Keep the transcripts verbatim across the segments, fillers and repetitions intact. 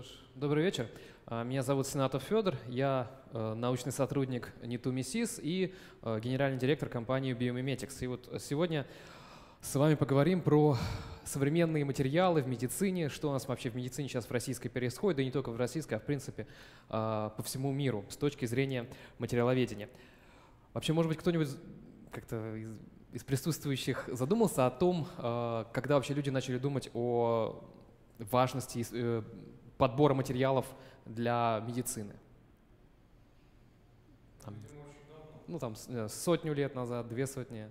ж, добрый вечер. А, Меня зовут Сенатов Федор, я э, научный сотрудник НИТУ-МИСИС и э, генеральный директор компании Biomimetics. И вот сегодня с вами поговорим про современные материалы в медицине, что у нас вообще в медицине сейчас в российской происходит, да и не только в российской, а в принципе э, по всему миру с точки зрения материаловедения. Вообще, может быть, кто-нибудь как-то из, из присутствующих задумался о том, э, когда вообще люди начали думать о важности э, подбора материалов для медицины? Там, ну, там с- сотню лет назад, две сотни.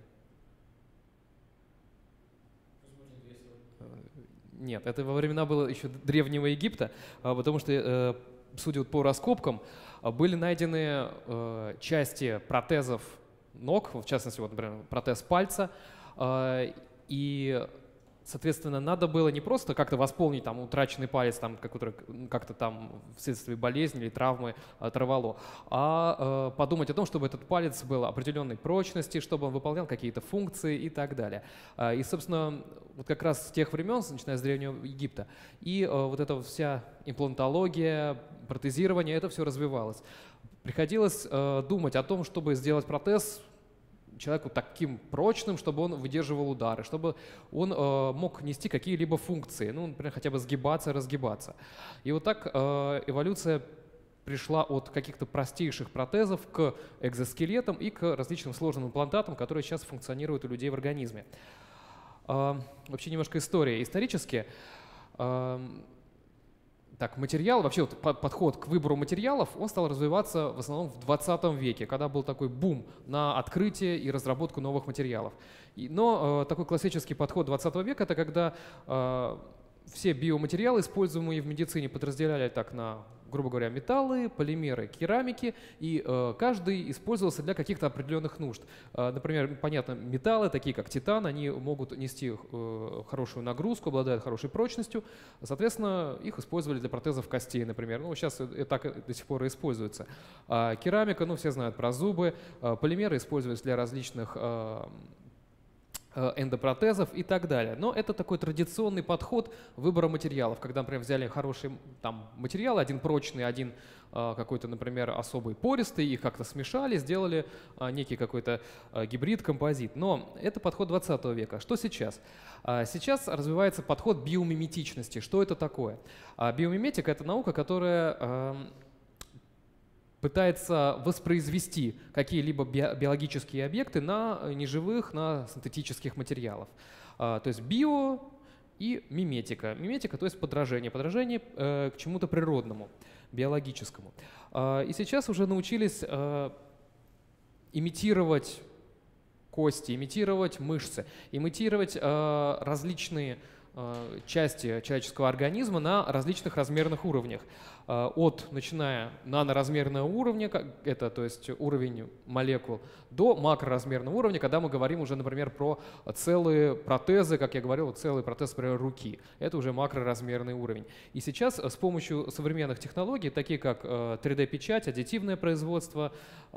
Э, Нет, это во времена было еще Древнего Египта, а, потому что, э, судя вот по раскопкам, а, были найдены э, части протезов ног, в частности, вот, например, протез пальца, а, и соответственно, надо было не просто как-то восполнить там утраченный палец, там, который как-то там вследствие болезни или травмы оторвало, а э, подумать о том, чтобы этот палец был определенной прочности, чтобы он выполнял какие-то функции и так далее. А, И, собственно, вот как раз с тех времен, начиная с Древнего Египта, и э, вот эта вся имплантология, протезирование, это все развивалось. Приходилось э, думать о том, чтобы сделать протез человеку таким прочным, чтобы он выдерживал удары, чтобы он э, мог нести какие-либо функции, ну, например, хотя бы сгибаться, разгибаться. И вот так э, эволюция пришла от каких-то простейших протезов к экзоскелетам и к различным сложным имплантатам, которые сейчас функционируют у людей в организме. Э, вообще немножко история. Исторически э, Так, материал, вообще вот под- подход к выбору материалов, он стал развиваться в основном в двадцатом веке, когда был такой бум на открытие и разработку новых материалов. И- но э, такой классический подход двадцатого века — это когда э, все биоматериалы, используемые в медицине, подразделяли так на, грубо говоря, металлы, полимеры, керамики, и э, каждый использовался для каких-то определенных нужд. Э, например, понятно, металлы, такие как титан, они могут нести э, хорошую нагрузку, обладают хорошей прочностью, соответственно, их использовали для протезов костей, например. Ну, сейчас и так и до сих пор и используется. А керамика, ну, все знают про зубы, э, полимеры используются для различных э, э, эндопротезов и так далее. Но это такой традиционный подход выбора материалов, когда, например, взяли хороший там материал, один прочный, один э, какой-то, например, особый пористый, их как-то смешали, сделали э, некий какой-то э, гибрид-композит. Но это подход двадцатого века. Что сейчас? А Сейчас развивается подход биомиметичности. Что это такое? А Биомиметика — это наука, которая эм, пытается воспроизвести какие-либо био- биологические объекты на э, неживых, на синтетических материалах. А, То есть био и миметика. Миметика, то есть подражение. Подражение э, к чему-то природному, биологическому. А, И сейчас уже научились э, имитировать кости, имитировать мышцы, имитировать э, различные э, части человеческого организма на различных размерных уровнях. Э, от, начиная наноразмерного уровня, как это, то есть уровень молекул, до макроразмерного уровня, когда мы говорим уже, например, про целые протезы, как я говорил, целый протез, например, руки. Это уже макроразмерный уровень. И сейчас э, с помощью современных технологий, такие как э, три дэ-печать, аддитивное производство,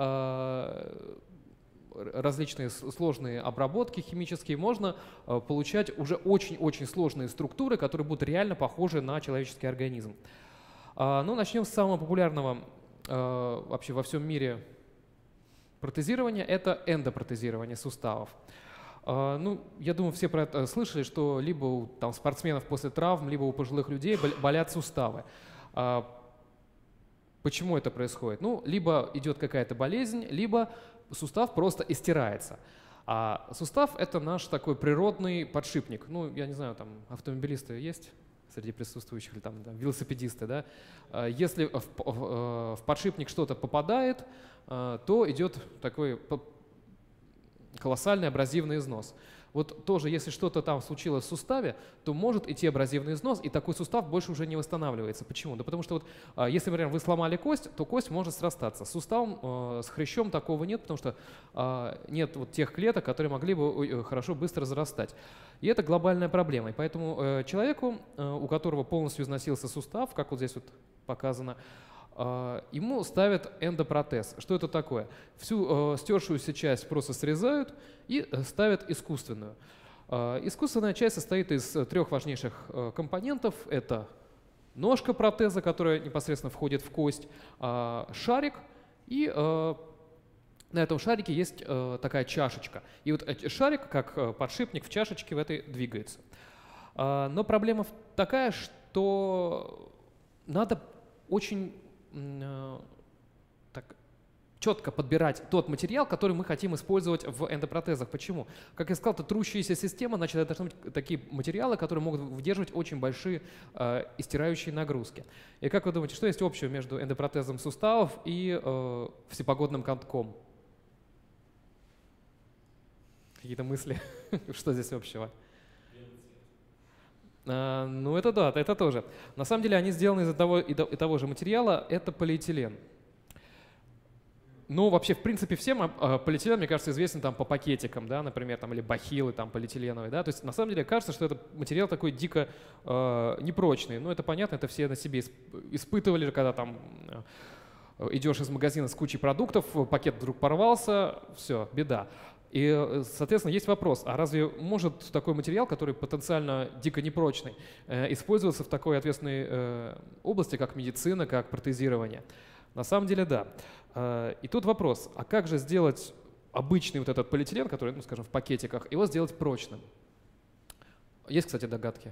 э, различные с- сложные обработки химические, можно э, получать уже очень-очень сложные структуры, которые будут реально похожи на человеческий организм. А, Ну, начнем с самого популярного э, вообще во всем мире протезирования — это эндопротезирование суставов. А, Ну, я думаю, все про это слышали, что либо у там, спортсменов после травм, либо у пожилых людей бол- болят суставы. А, Почему это происходит? Ну, либо идет какая-то болезнь, либо сустав просто истирается. А сустав — это наш такой природный подшипник. Ну, я не знаю, там автомобилисты есть среди присутствующих, или там да, велосипедисты, да? А Если в, п- в, э, в подшипник что-то попадает, э, то идет такой п- колоссальный абразивный износ. Вот тоже, если что-то там случилось в суставе, то может идти абразивный износ, и такой сустав больше уже не восстанавливается. Почему? Да потому что вот, а, если, например, вы сломали кость, то кость может срастаться. С суставом, э, с хрящом такого нет, потому что а, нет вот тех клеток, которые могли бы э, хорошо быстро зарастать. И это глобальная проблема. И поэтому э, человеку, э, у которого полностью износился сустав, как вот здесь вот показано, а, ему ставят эндопротез. Что это такое? Всю э, стершуюся часть просто срезают и э, ставят искусственную. А, Искусственная часть состоит из э, трех важнейших э, компонентов. Это ножка протеза, которая непосредственно входит в кость, шарик, и на этом шарике есть такая чашечка. И вот шарик, как подшипник в чашечке в этой двигается. Но проблема такая, что надо очень так, четко подбирать тот материал, который мы хотим использовать в эндопротезах. Почему? Как я сказал, это трущаяся система, значит, это должны быть такие материалы, которые могут выдерживать очень большие э, истирающие нагрузки. И как вы думаете, что есть общего между эндопротезом суставов и э, всепогодным катком? Какие-то мысли? Что здесь общего? А, ну это да, это тоже. На самом деле они сделаны из того, и того же материала, это полиэтилен. Ну, вообще, в принципе, всем полиэтилен, мне кажется, известен там по пакетикам, да, например, там, или бахилы там, полиэтиленовые. Да? То есть, на самом деле, кажется, что это материал такой дико э, непрочный. Ну, это понятно, это все на себе испытывали, когда там идешь из магазина с кучей продуктов, пакет вдруг порвался, все, беда. И, соответственно, есть вопрос, а разве может такой материал, который потенциально дико непрочный, э, использоваться в такой ответственной э, области, как медицина, как протезирование? На самом деле, да. И тут вопрос, а как же сделать обычный вот этот полиэтилен, который, ну, скажем, в пакетиках, его сделать прочным? Есть, кстати, догадки?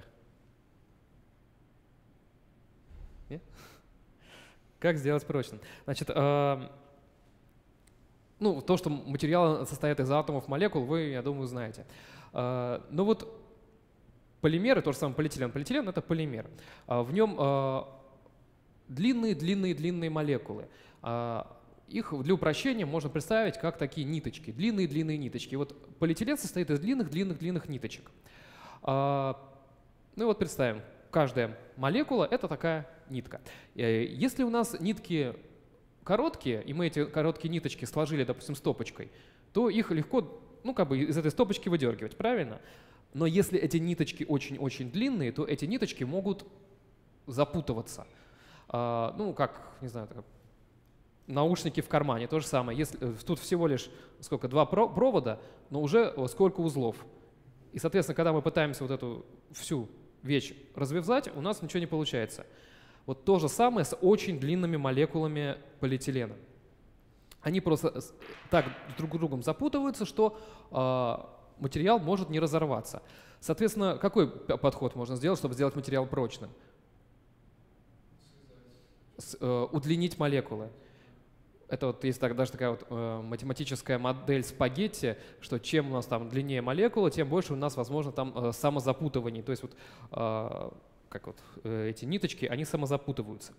Нет? Как сделать прочным? Значит, э, ну, то, что материал состоит из атомов, молекул, вы, я думаю, знаете. Э, но вот полимеры, то же самое полиэтилен. Полиэтилен — это полимер. Э, в нем э, длинные-длинные-длинные молекулы. Их для упрощения можно представить как такие ниточки, длинные-длинные ниточки. Вот полиэтилен состоит из длинных-длинных-длинных ниточек. Ну и вот представим, каждая молекула — это такая нитка. Если у нас нитки короткие, и мы эти короткие ниточки сложили, допустим, стопочкой, то их легко, ну, как бы из этой стопочки выдергивать, правильно? Но если эти ниточки очень-очень длинные, то эти ниточки могут запутываться. Ну, как, не знаю, наушники в кармане, то же самое. Если, тут всего лишь сколько, два провода, но уже сколько узлов. И, соответственно, когда мы пытаемся вот эту всю вещь развязать, у нас ничего не получается. Вот то же самое с очень длинными молекулами полиэтилена. Они просто так друг с другом запутываются, что э, материал может не разорваться. Соответственно, какой подход можно сделать, чтобы сделать материал прочным? С, э, удлинить молекулы. Это вот есть так, даже такая вот э, математическая модель спагетти, что чем у нас там длиннее молекула, тем больше у нас возможно там э, самозапутываний. То есть вот, э, как вот э, эти ниточки, они самозапутываются.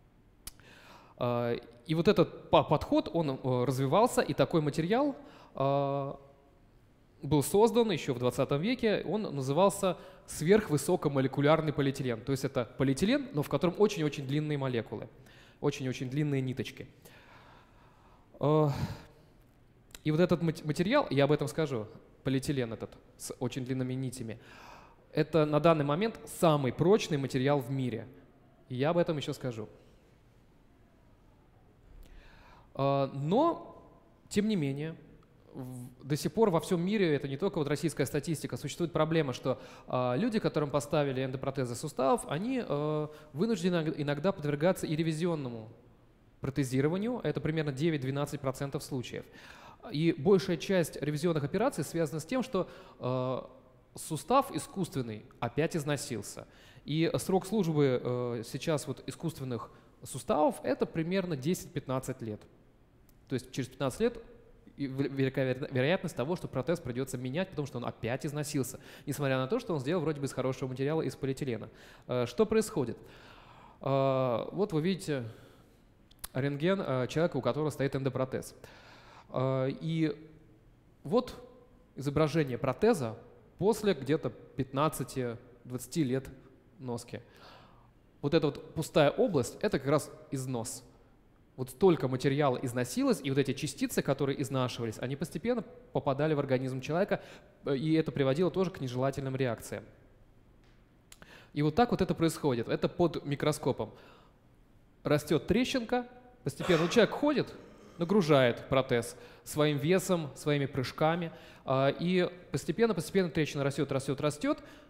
Э, и вот этот подход, он э, развивался, и такой материал э, был создан еще в двадцатом веке. Он назывался сверхвысокомолекулярный полиэтилен. То есть это полиэтилен, но в котором очень-очень длинные молекулы, очень-очень длинные ниточки. И вот этот материал, я об этом скажу, полиэтилен этот с очень длинными нитями, это на данный момент самый прочный материал в мире. И я об этом еще скажу. Но, тем не менее, до сих пор во всем мире, это не только вот российская статистика, существует проблема, что люди, которым поставили эндопротезы суставов, они вынуждены иногда подвергаться и ревизионному протезированию, это примерно девять-двенадцать процентов случаев. И большая часть ревизионных операций связана с тем, что э, сустав искусственный опять износился. И срок службы э, сейчас вот искусственных суставов — это примерно десять-пятнадцать лет. То есть через пятнадцать лет велика вероятность того, что протез придется менять, потому что он опять износился, несмотря на то, что он сделал вроде бы из хорошего материала, из полиэтилена. Э, что происходит? Э, вот вы видите рентген человека, у которого стоит эндопротез. И вот изображение протеза после где-то пятнадцати-двадцати лет носки. Вот эта вот пустая область — это как раз износ. Вот столько материала износилось, и вот эти частицы, которые изнашивались, они постепенно попадали в организм человека, и это приводило тоже к нежелательным реакциям. И вот так вот это происходит. Это под микроскопом. Растет трещинка, постепенно человек ходит, нагружает протез своим весом, своими прыжками, и постепенно-постепенно трещина растет, растет, растет,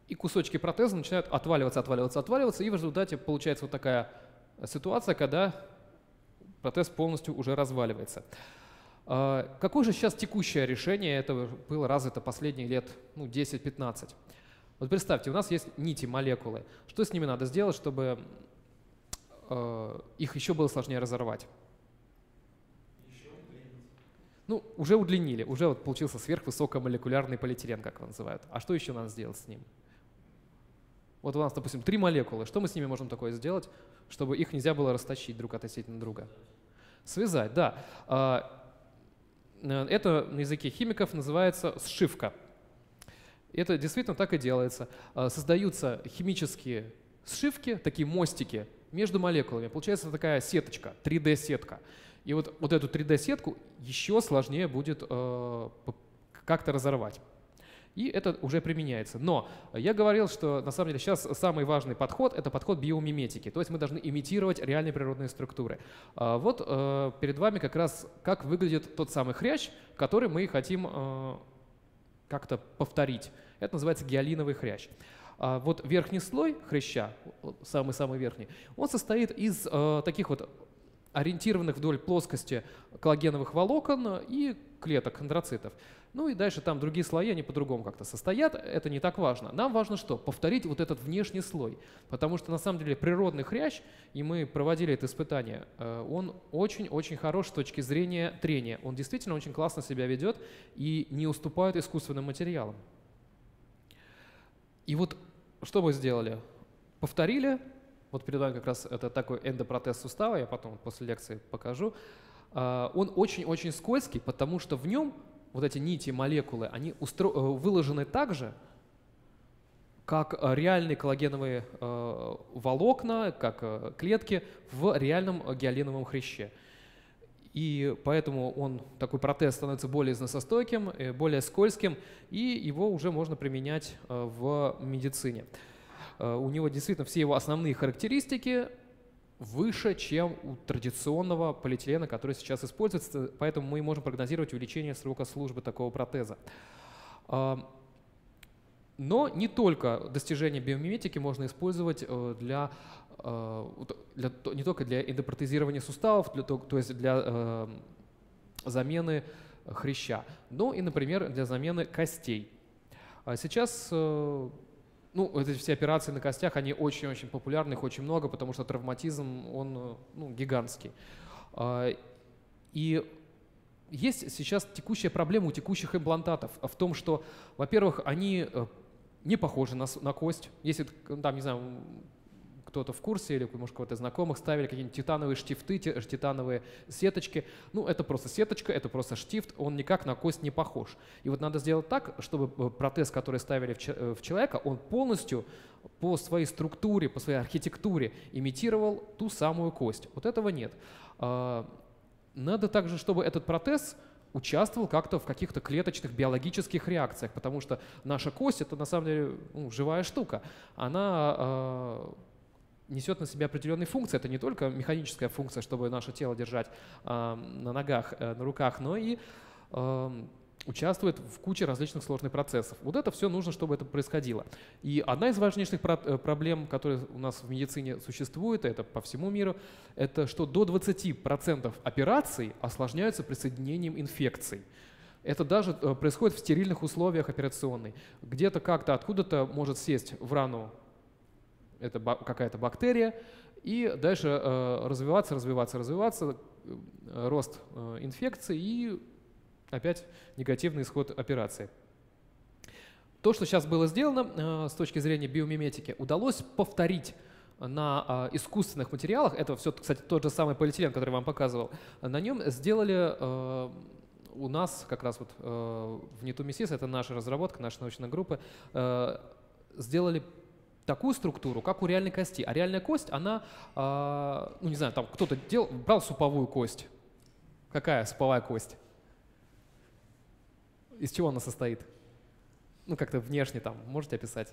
и кусочки протеза начинают отваливаться, отваливаться, отваливаться, и в результате получается вот такая ситуация, когда протез полностью уже разваливается. Какое же сейчас текущее решение? Это было развито последние лет ну, десять-пятнадцать. Вот представьте, у нас есть нити, молекулы. Что с ними надо сделать, чтобы э, их еще было сложнее разорвать? Еще удлинить. Ну, уже удлинили, уже вот получился сверхвысокомолекулярный полиэтилен, как его называют. А что еще надо сделать с ним? Вот у нас, допустим, три молекулы. Что мы с ними можем такое сделать, чтобы их нельзя было растащить друг относительно друга? Связать, да. Это на языке химиков называется сшивка. Это действительно так и делается. Создаются химические сшивки, такие мостики между молекулами. Получается такая сеточка, три дэ сетка. И вот, вот эту три дэ сетку еще сложнее будет э, как-то разорвать. И это уже применяется. Но я говорил, что на самом деле сейчас самый важный подход — это подход биомиметики. То есть мы должны имитировать реальные природные структуры. А вот э, перед вами как раз как выглядит тот самый хрящ, который мы хотим э, как-то повторить. Это называется гиалиновый хрящ. А вот верхний слой хряща, самый-самый верхний, он состоит из э, таких вот ориентированных вдоль плоскости коллагеновых волокон и клеток, хондроцитов. Ну и дальше там другие слои, они по-другому как-то состоят, это не так важно. Нам важно что? Повторить вот этот внешний слой, потому что на самом деле природный хрящ, и мы проводили это испытание, он очень-очень хорош с точки зрения трения. Он действительно очень классно себя ведет и не уступает искусственным материалам. И вот что мы сделали? Повторили, вот перед вами как раз это такой эндопротез сустава, я потом после лекции покажу. Он очень-очень скользкий, потому что в нем вот эти нити, молекулы, они устро... выложены так же, как реальные коллагеновые э, волокна, как э, клетки в реальном гиалиновом хряще. И поэтому он, такой протез, становится более износостойким, э, более скользким, и его уже можно применять э, в медицине. Э, у него действительно все его основные характеристики выше, чем у традиционного полиэтилена, который сейчас используется, поэтому мы можем прогнозировать увеличение срока службы такого протеза. Но не только достижения биомиметики можно использовать для, для, не только для эндопротезирования суставов, для, то есть для замены хряща, но и, например, для замены костей. Сейчас Ну, эти все операции на костях, они очень-очень популярны, их очень много, потому что травматизм, он ну, гигантский. И есть сейчас текущая проблема у текущих имплантатов в том, что, во-первых, они не похожи на, на кость. Если, там, не знаю, кто-то в курсе или, может, кого-то знакомых ставили какие-нибудь титановые штифты, титановые сеточки. Ну, это просто сеточка, это просто штифт, он никак на кость не похож. И вот надо сделать так, чтобы протез, который ставили в человека, он полностью по своей структуре, по своей архитектуре имитировал ту самую кость. Вот этого нет. Надо также, чтобы этот протез участвовал как-то в каких-то клеточных биологических реакциях, потому что наша кость — это на самом деле ну, живая штука. Она несет на себя определенные функции. Это не только механическая функция, чтобы наше тело держать э, на ногах, э, на руках, но и э, участвует в куче различных сложных процессов. Вот это все нужно, чтобы это происходило. И одна из важнейших про проблем, которые у нас в медицине существует, это по всему миру, это что до двадцати процентов операций осложняются присоединением инфекций. Это даже происходит в стерильных условиях операционной. Где-то как-то откуда-то может сесть в рану это какая-то бактерия, и дальше э, развиваться, развиваться, развиваться, э, рост э, инфекции и опять негативный исход операции. То, что сейчас было сделано э, с точки зрения биомиметики, удалось повторить на э, искусственных материалах, это все, кстати, тот же самый полиэтилен, который я вам показывал, на нем сделали э, у нас, как раз вот э, в Нитумисис, это наша разработка, наша научная группа, э, сделали такую структуру, как у реальной кости. А реальная кость, она, э, ну не знаю, там кто-то делал, брал суповую кость. Какая суповая кость? Из чего она состоит? Ну как-то внешне там, можете описать?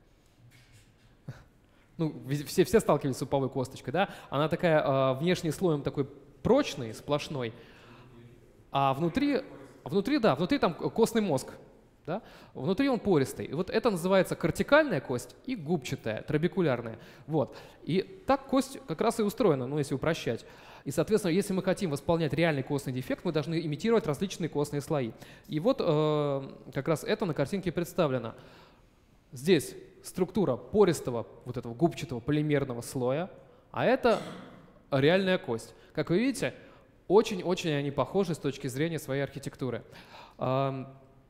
Ну, все, все сталкивались с суповой косточкой, да? Она такая, э, внешний слоем такой прочный, сплошной, а внутри, внутри, да, внутри там костный мозг. Да? Внутри он пористый. И вот это называется кортикальная кость и губчатая, трабекулярная. Вот. И так кость как раз и устроена, ну, если упрощать. И, соответственно, если мы хотим восполнять реальный костный дефект, мы должны имитировать различные костные слои. И вот э, как раз это на картинке представлено. Здесь структура пористого, вот этого губчатого полимерного слоя, а это реальная кость. Как вы видите, очень-очень они похожи с точки зрения своей архитектуры. Но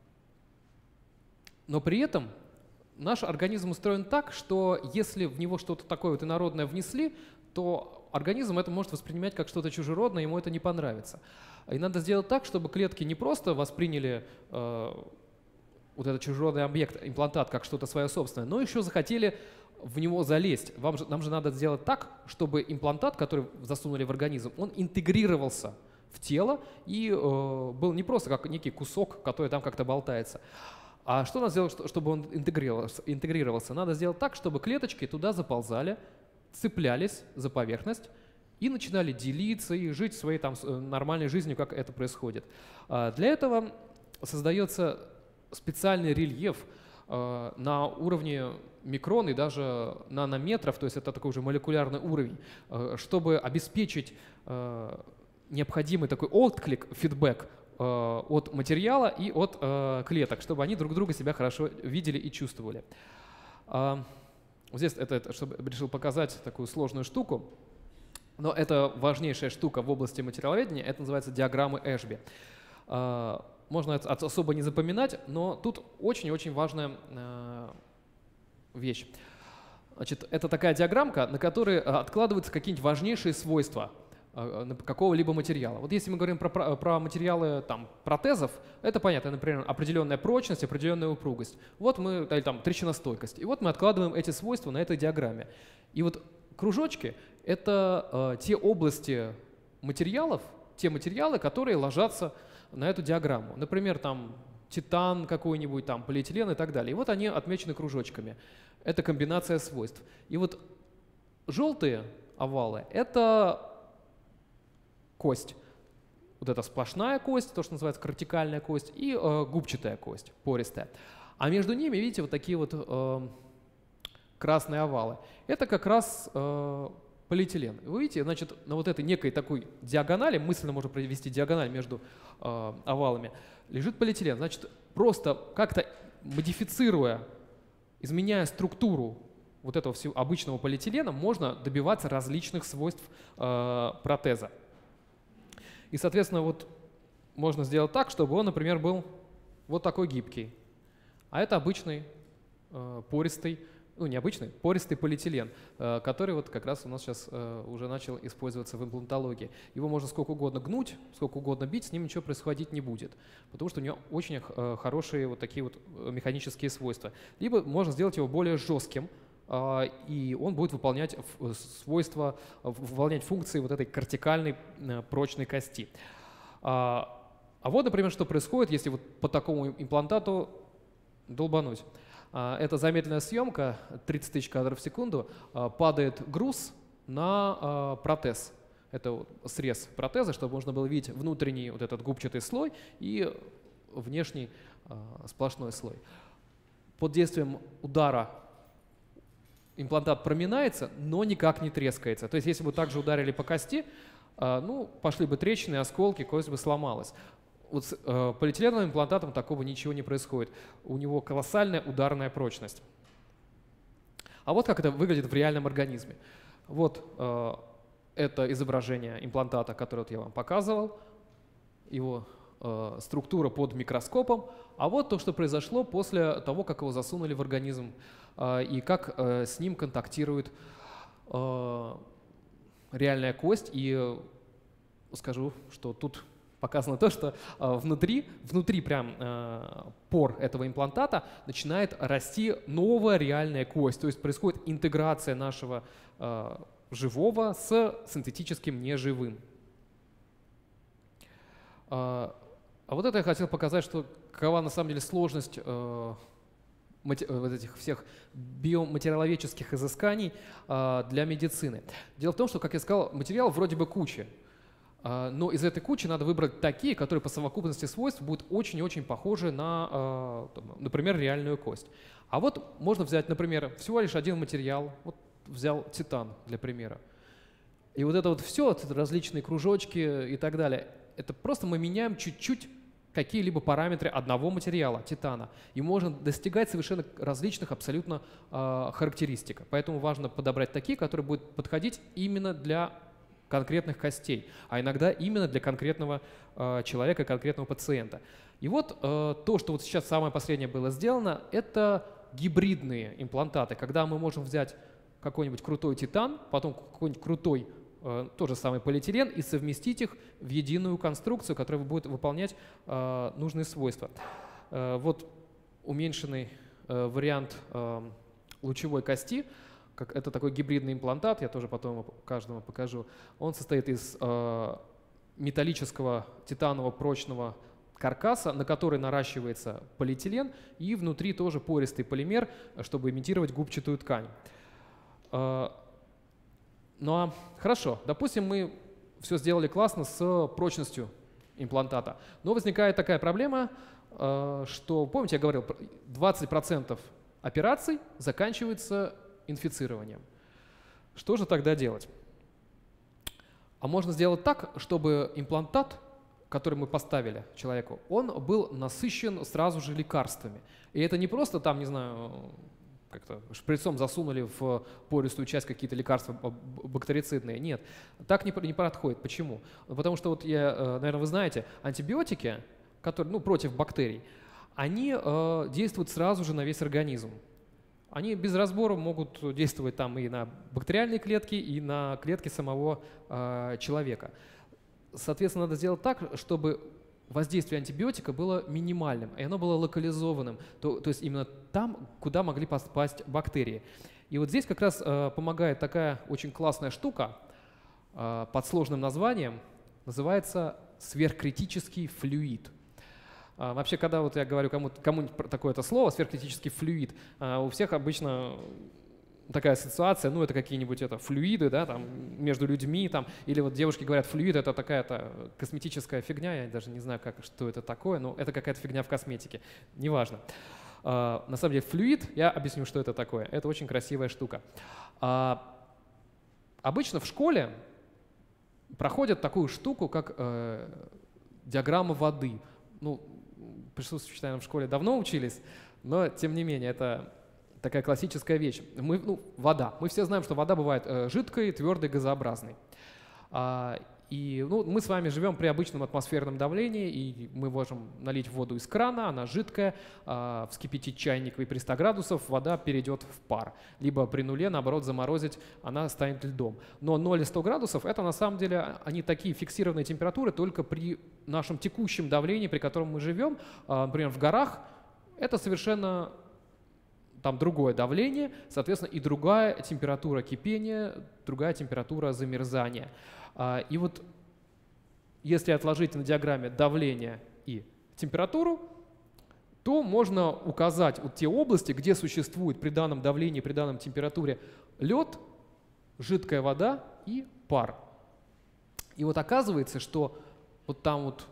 при этом наш организм устроен так, что если в него что-то такое вот инородное внесли, то организм это может воспринимать как что-то чужеродное, ему это не понравится. И надо сделать так, чтобы клетки не просто восприняли э, вот этот чужеродный объект, имплантат, как что-то свое собственное, но еще захотели в него залезть. Вам же, нам же надо сделать так, чтобы имплантат, который засунули в организм, он интегрировался в тело и э, был не просто как некий кусок, который там как-то болтается. А что надо сделать, чтобы он интегрировался? интегрировался? Надо сделать так, чтобы клеточки туда заползали, цеплялись за поверхность и начинали делиться и жить своей там нормальной жизнью, как это происходит. Для этого создается специальный рельеф э, на уровне микрон и даже нанометров, то есть это такой уже молекулярный уровень, э, чтобы обеспечить э, необходимый такой отклик, фидбэк э, от материала и от э, клеток, чтобы они друг друга себя хорошо видели и чувствовали. Э, здесь это, это, чтобы решил показать такую сложную штуку, но это важнейшая штука в области материаловедения, это называется диаграммы Эшби. Э, Можно это особо не запоминать, но тут очень-очень важная э, вещь. Значит, это такая диаграммка, на которой откладываются какие-нибудь важнейшие свойства э, какого-либо материала. Вот если мы говорим про, про, про материалы там, протезов, это понятно, например, определенная прочность, определенная упругость. Вот мы, или там трещиностойкость. И вот мы откладываем эти свойства на этой диаграмме. И вот кружочки — это э, те области материалов, те материалы, которые ложатся на эту диаграмму. Например, там титан какой-нибудь, там полиэтилен и так далее. И вот они отмечены кружочками. Это комбинация свойств. И вот желтые овалы — это кость. Вот это сплошная кость, то, что называется кортикальная кость, и э, губчатая кость, пористая. А между ними, видите, вот такие вот э, красные овалы. Это как раз э, полиэтилен. Вы видите, значит, на вот этой некой такой диагонали, мысленно можно провести диагональ между э, овалами, лежит полиэтилен. Значит, просто как-то модифицируя, изменяя структуру вот этого всего обычного полиэтилена, можно добиваться различных свойств э, протеза. И, соответственно, вот можно сделать так, чтобы он, например, был вот такой гибкий. А это обычный э, пористый, ну, необычный, пористый полиэтилен, э, который вот как раз у нас сейчас э, уже начал использоваться в имплантологии. Его можно сколько угодно гнуть, сколько угодно бить, с ним ничего происходить не будет, потому что у него очень э, хорошие вот такие вот механические свойства. Либо можно сделать его более жестким, э, и он будет выполнять свойства, выполнять функции вот этой кортикальной э, прочной кости. А, а вот, например, что происходит, если вот по такому имплантату долбануть. Это замедленная съемка, тридцать тысяч кадров в секунду, падает груз на протез. Это срез протеза, чтобы можно было видеть внутренний вот этот губчатый слой и внешний сплошной слой. Под действием удара имплантат проминается, но никак не трескается. То есть если бы также ударили по кости, ну, пошли бы трещины, осколки, кость бы сломалась. Вот с э, полиэтиленовым имплантатом такого ничего не происходит. У него колоссальная ударная прочность. А вот как это выглядит в реальном организме. Вот э, это изображение имплантата, которое вот я вам показывал, его э, структура под микроскопом. А вот то, что произошло после того, как его засунули в организм, э, и как э, с ним контактирует э, реальная кость. И э, скажу, что тут показано то, что э, внутри, внутри прям э, пор этого имплантата начинает расти новая реальная кость. То есть происходит интеграция нашего э, живого с синтетическим неживым. Э, а вот это я хотел показать, что какова на самом деле сложность э, вот этих всех биоматериаловедческих изысканий э, для медицины. Дело в том, что, как я сказал, материал вроде бы куча. Но из этой кучи надо выбрать такие, которые по совокупности свойств будут очень-очень похожи на, например, реальную кость. А вот можно взять, например, всего лишь один материал. Вот взял титан для примера. И вот это вот все, это различные кружочки и так далее, это просто мы меняем чуть-чуть какие-либо параметры одного материала, титана. И можно достигать совершенно различных абсолютно э, характеристик. Поэтому важно подобрать такие, которые будут подходить именно для конкретных костей, а иногда именно для конкретного э, человека, конкретного пациента. И вот э, то, что вот сейчас самое последнее было сделано, это гибридные имплантаты, когда мы можем взять какой-нибудь крутой титан, потом какой-нибудь крутой э, тот же самый полиэтилен и совместить их в единую конструкцию, которая будет выполнять э, нужные свойства. Э, вот уменьшенный э, вариант э, лучевой кости. Как, это такой гибридный имплантат, я тоже потом каждому покажу. Он состоит из э, металлического титанового прочного каркаса, на который наращивается полиэтилен, и внутри тоже пористый полимер, чтобы имитировать губчатую ткань. Э, ну а хорошо, допустим, мы все сделали классно с прочностью имплантата, но возникает такая проблема, э, что, помните, я говорил, двадцать процентов операций заканчивается инфицированием. Что же тогда делать? А можно сделать так, чтобы имплантат, который мы поставили человеку, он был насыщен сразу же лекарствами. И это не просто там, не знаю, как-то шприцом засунули в пористую часть какие-то лекарства бактерицидные. Нет, так не, не происходит. Почему? Потому что, вот я, наверное, вы знаете, антибиотики, которые, ну, против бактерий, они э, действуют сразу же на весь организм. Они без разбора могут действовать там и на бактериальные клетки, и на клетки самого э, человека. Соответственно, надо сделать так, чтобы воздействие антибиотика было минимальным, и оно было локализованным, то, то есть именно там, куда могли попасть бактерии. И вот здесь как раз э, помогает такая очень классная штука э, под сложным названием, называется сверхкритический флюид. А, вообще, когда вот я говорю кому-нибудь кому такое-то слово, сверхкритический флюид, а, у всех обычно такая ассоциация, ну это какие-нибудь это флюиды, да, там между людьми, там, или вот девушки говорят, флюид это такая-то косметическая фигня, я даже не знаю, как, что это такое, но это какая-то фигня в косметике, неважно. А, на самом деле флюид, я объясню, что это такое, это очень красивая штука. А, обычно в школе проходят такую штуку, как э, диаграмма воды. Ну, присутствующие, наверное, в школе давно учились, но тем не менее это такая классическая вещь. Мы, ну, вода. Мы все знаем, что вода бывает э, жидкой, твердой, газообразной. А, и ну, мы с вами живем при обычном атмосферном давлении, и мы можем налить воду из крана, она жидкая, а, вскипятить чайник, и при ста градусах вода перейдет в пар. Либо при нуле, наоборот, заморозить, она станет льдом. Но ноль и сто градусов — это на самом деле они такие фиксированные температуры только при нашем текущем давлении, при котором мы живем. А, например, в горах это совершенно там другое давление, соответственно, и другая температура кипения, другая температура замерзания. И вот если отложить на диаграмме давление и температуру, то можно указать вот те области, где существует при данном давлении, при данной температуре лед, жидкая вода и пар. И вот оказывается, что вот там вот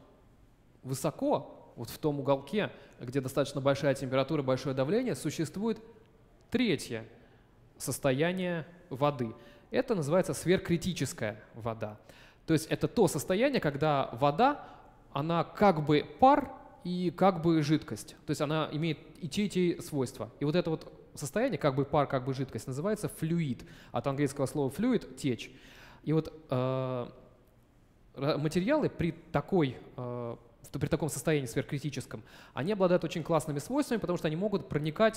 высоко, вот в том уголке, где достаточно большая температура, большое давление, существует третье состояние воды. Это называется сверхкритическая вода. То есть это то состояние, когда вода, она как бы пар и как бы жидкость. То есть она имеет и те, и те свойства. И вот это вот состояние, как бы пар, как бы жидкость, называется флюид. От английского слова fluid — течь. И вот э, материалы при такой э, при таком состоянии сверхкритическом, они обладают очень классными свойствами, потому что они могут проникать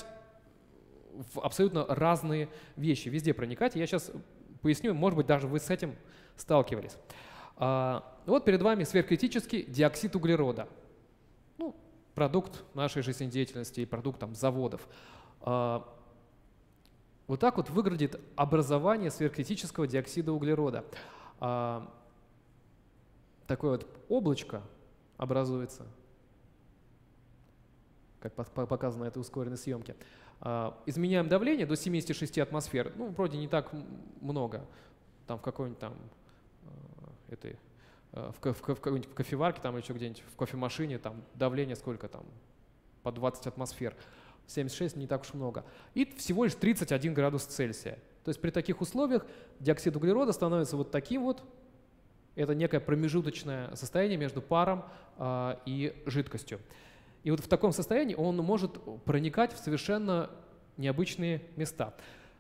в абсолютно разные вещи, везде проникать. Я сейчас поясню, может быть, даже вы с этим сталкивались. А, вот перед вами сверхкритический диоксид углерода. Ну, продукт нашей жизнедеятельности и продукт там, заводов. А, вот так вот выглядит образование сверхкритического диоксида углерода. А, такое вот облачко образуется, как показано на этой ускоренной съемке. Изменяем давление до семидесяти шести атмосфер. Ну, вроде не так много. Там в какой-нибудь там этой в, в, в какой-нибудь кофеварке там, или еще где-нибудь в кофемашине, там давление сколько там, по двадцать атмосфер, семьдесят шесть не так уж много, и всего лишь тридцать один градус Цельсия. То есть при таких условиях диоксид углерода становится вот таким вот, это некое промежуточное состояние между паром а, и жидкостью. И вот в таком состоянии он может проникать в совершенно необычные места.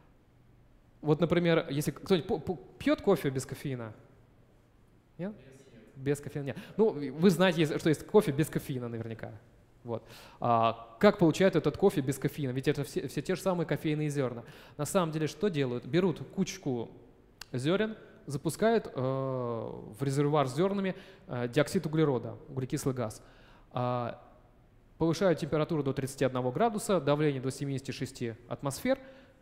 Вот, например, если кто-нибудь пьет кофе без кофеина? Нет? Без кофеина нет. Ну, вы знаете, что есть кофе без кофеина наверняка. Вот. А как получают этот кофе без кофеина? Ведь это все, все те же самые кофейные зерна. На самом деле что делают? Берут кучку зерен, запускают э, в резервуар с зернами э, диоксид углерода, углекислый газ. Э, повышают температуру до тридцати одного градуса, давление до семидесяти шести атмосфер.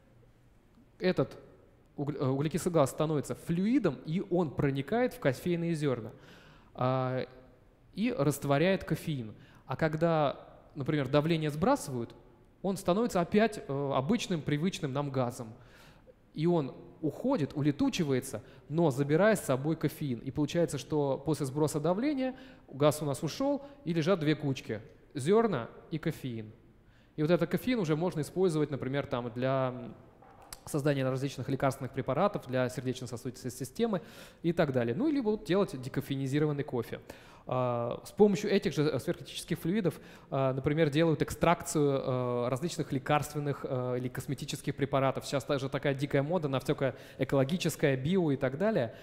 Этот углекислый газ становится флюидом, и он проникает в кофейные зерна э, и растворяет кофеин. А когда, например, давление сбрасывают, он становится опять э, обычным, привычным нам газом. И он уходит, улетучивается, но забирая с собой кофеин. И получается, что после сброса давления газ у нас ушел, и лежат две кучки – зерна и кофеин. И вот этот кофеин уже можно использовать, например, там, для создания различных лекарственных препаратов, для сердечно-сосудистой системы и так далее. Ну, или вот делать декофеинизированный кофе. С помощью этих же сверхкритических флюидов, например, делают экстракцию различных лекарственных или косметических препаратов. Сейчас даже такая дикая мода на всякое экологическое, био и так далее.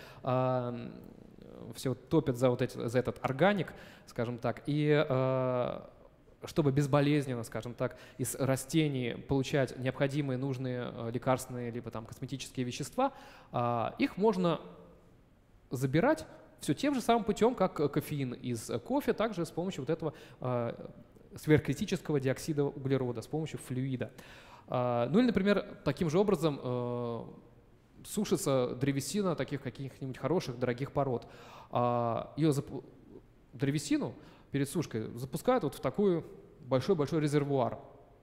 Все топят за, вот эти, за этот органик, скажем так. И чтобы безболезненно, скажем так, из растений получать необходимые, нужные лекарственные либо там косметические вещества, их можно забирать все тем же самым путем, как кофеин из кофе, также с помощью вот этого э, сверхкритического диоксида углерода, с помощью флюида. Э, ну или, например, таким же образом э, сушится древесина таких каких-нибудь хороших, дорогих пород. Э, ее зап- древесину перед сушкой запускают вот в такой большой-большой резервуар.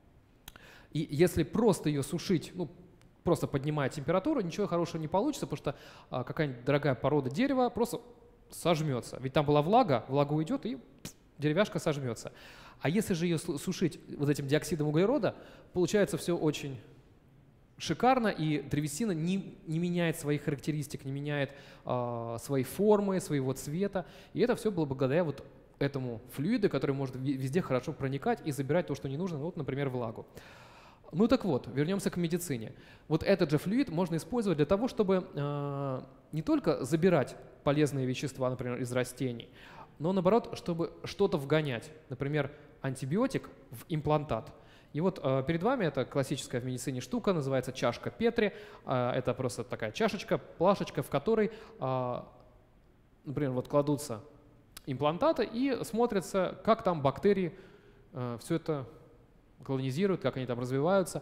И если просто ее сушить, ну, просто поднимая температуру, ничего хорошего не получится, потому что э, какая-нибудь дорогая порода дерева просто сожмется. Ведь там была влага, влага уйдет, и деревяшка сожмется. А если же ее сушить вот этим диоксидом углерода, получается все очень шикарно, и древесина не, не меняет своих характеристик, не меняет э, своей формы, своего цвета. И это все было благодаря вот этому флюиду, который может везде хорошо проникать и забирать то, что не нужно, ну, вот, например, влагу. Ну так вот, вернемся к медицине. Вот этот же флюид можно использовать для того, чтобы э, не только забирать полезные вещества, например, из растений, но наоборот, чтобы что-то вгонять, например, антибиотик в имплантат. И вот э, перед вами это классическая в медицине штука, называется чашка Петри. Э, это просто такая чашечка, плашечка, в которой, э, например, вот кладутся имплантаты и смотрится, как там бактерии э, все это колонизируют, как они там развиваются.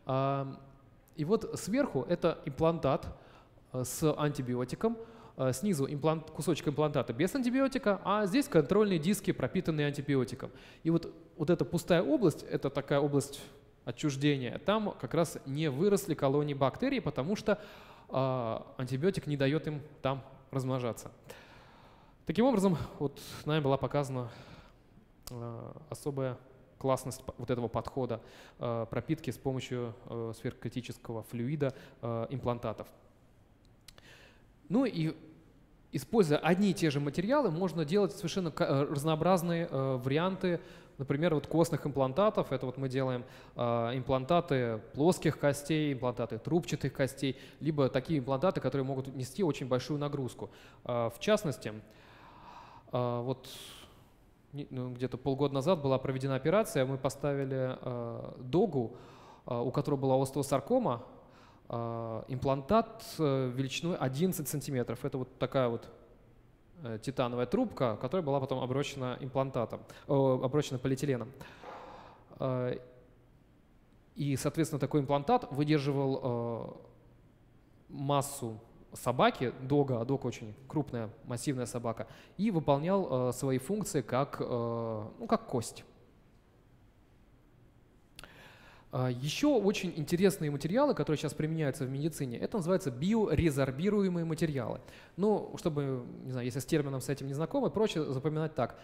И вот сверху это имплантат с антибиотиком, снизу имплант, кусочек имплантата без антибиотика, а здесь контрольные диски, пропитанные антибиотиком. И вот, вот эта пустая область, это такая область отчуждения, там как раз не выросли колонии бактерий, потому что антибиотик не дает им там размножаться. Таким образом, вот нами была показана особая классность вот этого подхода э, пропитки с помощью э, сверхкритического флюида э, имплантатов. Ну и используя одни и те же материалы, можно делать совершенно разнообразные э, варианты, например, вот костных имплантатов. Это вот мы делаем э, имплантаты плоских костей, имплантаты трубчатых костей, либо такие имплантаты, которые могут нести очень большую нагрузку. Э, в частности, э, вот где-то полгода назад была проведена операция, мы поставили э, догу, э, у которой была остеосаркома, э, имплантат э, величиной одиннадцать сантиметров. Это вот такая вот э, титановая трубка, которая была потом оброчена имплантатом, э, оброчена полиэтиленом. Э, и, соответственно, такой имплантат выдерживал э, массу собаки, дога, а дог очень крупная, массивная собака, и выполнял э, свои функции как, э, ну, как кость. Еще очень интересные материалы, которые сейчас применяются в медицине, это называется биорезорбируемые материалы. Ну, чтобы, не знаю, если с термином с этим не знакомы, проще запоминать так.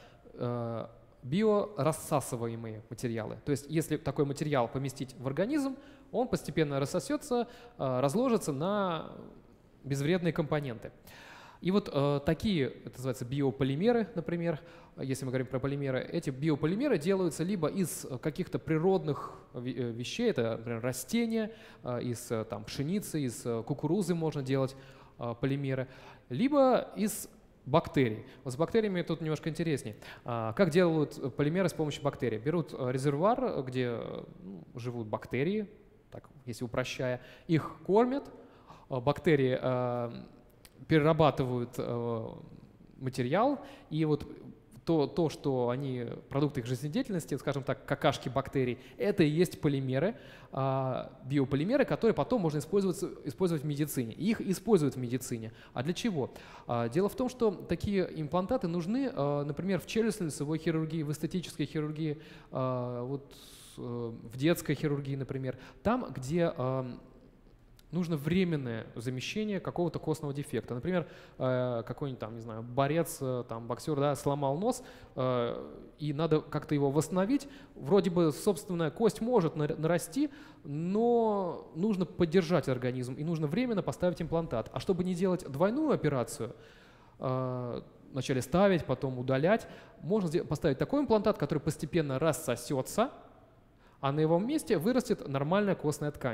Биорассасываемые материалы. То есть если такой материал поместить в организм, он постепенно рассосется, разложится на безвредные компоненты. И вот э, такие, это называется биополимеры, например, если мы говорим про полимеры, эти биополимеры делаются либо из каких-то природных вещей, это, например, растения, э, из там, пшеницы, из кукурузы можно делать э, полимеры, либо из бактерий. Вот с бактериями тут немножко интереснее. А, как делают полимеры с помощью бактерий? Берут резервуар, где ну, живут бактерии, так, если упрощая, их кормят, бактерии э, перерабатывают э, материал, и вот то, то, что они, продукты их жизнедеятельности, скажем так, какашки бактерий, это и есть полимеры, э, биополимеры, которые потом можно использовать, использовать в медицине. И их используют в медицине. А для чего? Э, дело в том, что такие имплантаты нужны, э, например, в челюстно-лицевой хирургии, в эстетической хирургии, э, вот, э, в детской хирургии, например, там, где э, нужно временное замещение какого-то костного дефекта. Например, э, какой-нибудь там, не знаю, борец, э, там, боксер, да, сломал нос, э, и надо как-то его восстановить. Вроде бы, собственная кость может нарасти, но нужно поддержать организм, и нужно временно поставить имплантат. А чтобы не делать двойную операцию, э, вначале ставить, потом удалять, можно поставить такой имплантат, который постепенно рассосется, а на его месте вырастет нормальная костная ткань.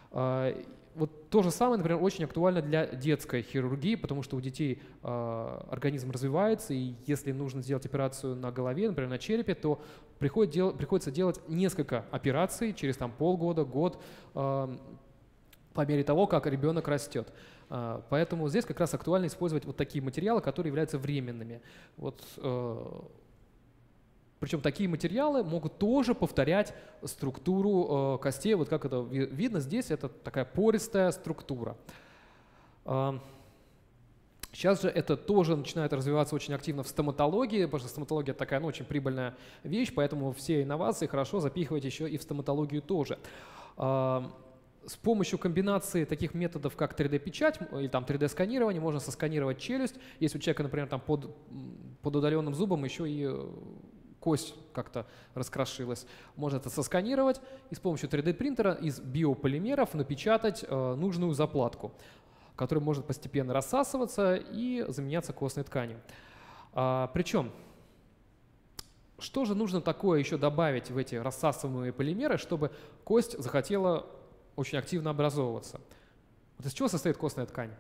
Вот то же самое, например, очень актуально для детской хирургии, потому что у детей э, организм развивается, и если нужно сделать операцию на голове, например, на черепе, то приходит дел, приходится делать несколько операций через там, полгода, год, э, по мере того, как ребенок растет. Э, поэтому здесь как раз актуально использовать вот такие материалы, которые являются временными. Вот, э, Причем такие материалы могут тоже повторять структуру э, костей. Вот как это видно здесь, это такая пористая структура. Э, сейчас же это тоже начинает развиваться очень активно в стоматологии, потому что стоматология такая ну, очень прибыльная вещь, поэтому все инновации хорошо запихивать еще и в стоматологию тоже. Э, с помощью комбинации таких методов, как три дэ-печать или там три дэ-сканирование, можно сосканировать челюсть. Если у человека, например, там под, под удаленным зубом еще и кость как-то раскрошилась. Можно это сосканировать и с помощью три дэ-принтера из биополимеров напечатать э, нужную заплатку, которая может постепенно рассасываться и заменяться костной тканью. А, причем, что же нужно такое еще добавить в эти рассасываемые полимеры, чтобы кость захотела очень активно образовываться? Вот из чего состоит костная ткань?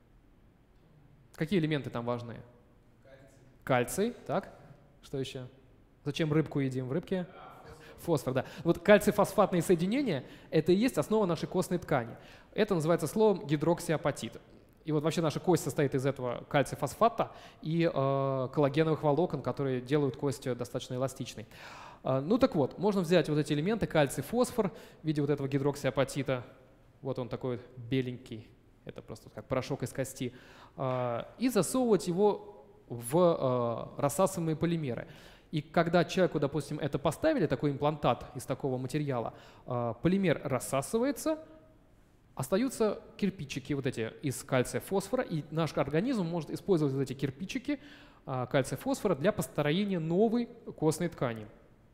Какие элементы там важны? Кальций. Кальций, так? Что еще? Зачем рыбку едим в рыбке? Фосфор, да. Вот кальций-фосфатные соединения – это и есть основа нашей костной ткани. Это называется словом гидроксиапатит. И вот вообще наша кость состоит из этого кальций-фосфата и э, коллагеновых волокон, которые делают кость достаточно эластичной. Э, ну так вот, можно взять вот эти элементы кальций-фосфор в виде вот этого гидроксиапатита. Вот он такой беленький, это просто как порошок из кости. Э, и засовывать его в э, рассасываемые полимеры. И когда человеку, допустим, это поставили, такой имплантат из такого материала, полимер рассасывается, остаются кирпичики вот эти из кальция-фосфора, и наш организм может использовать вот эти кирпичики кальция-фосфора для построения новой костной ткани.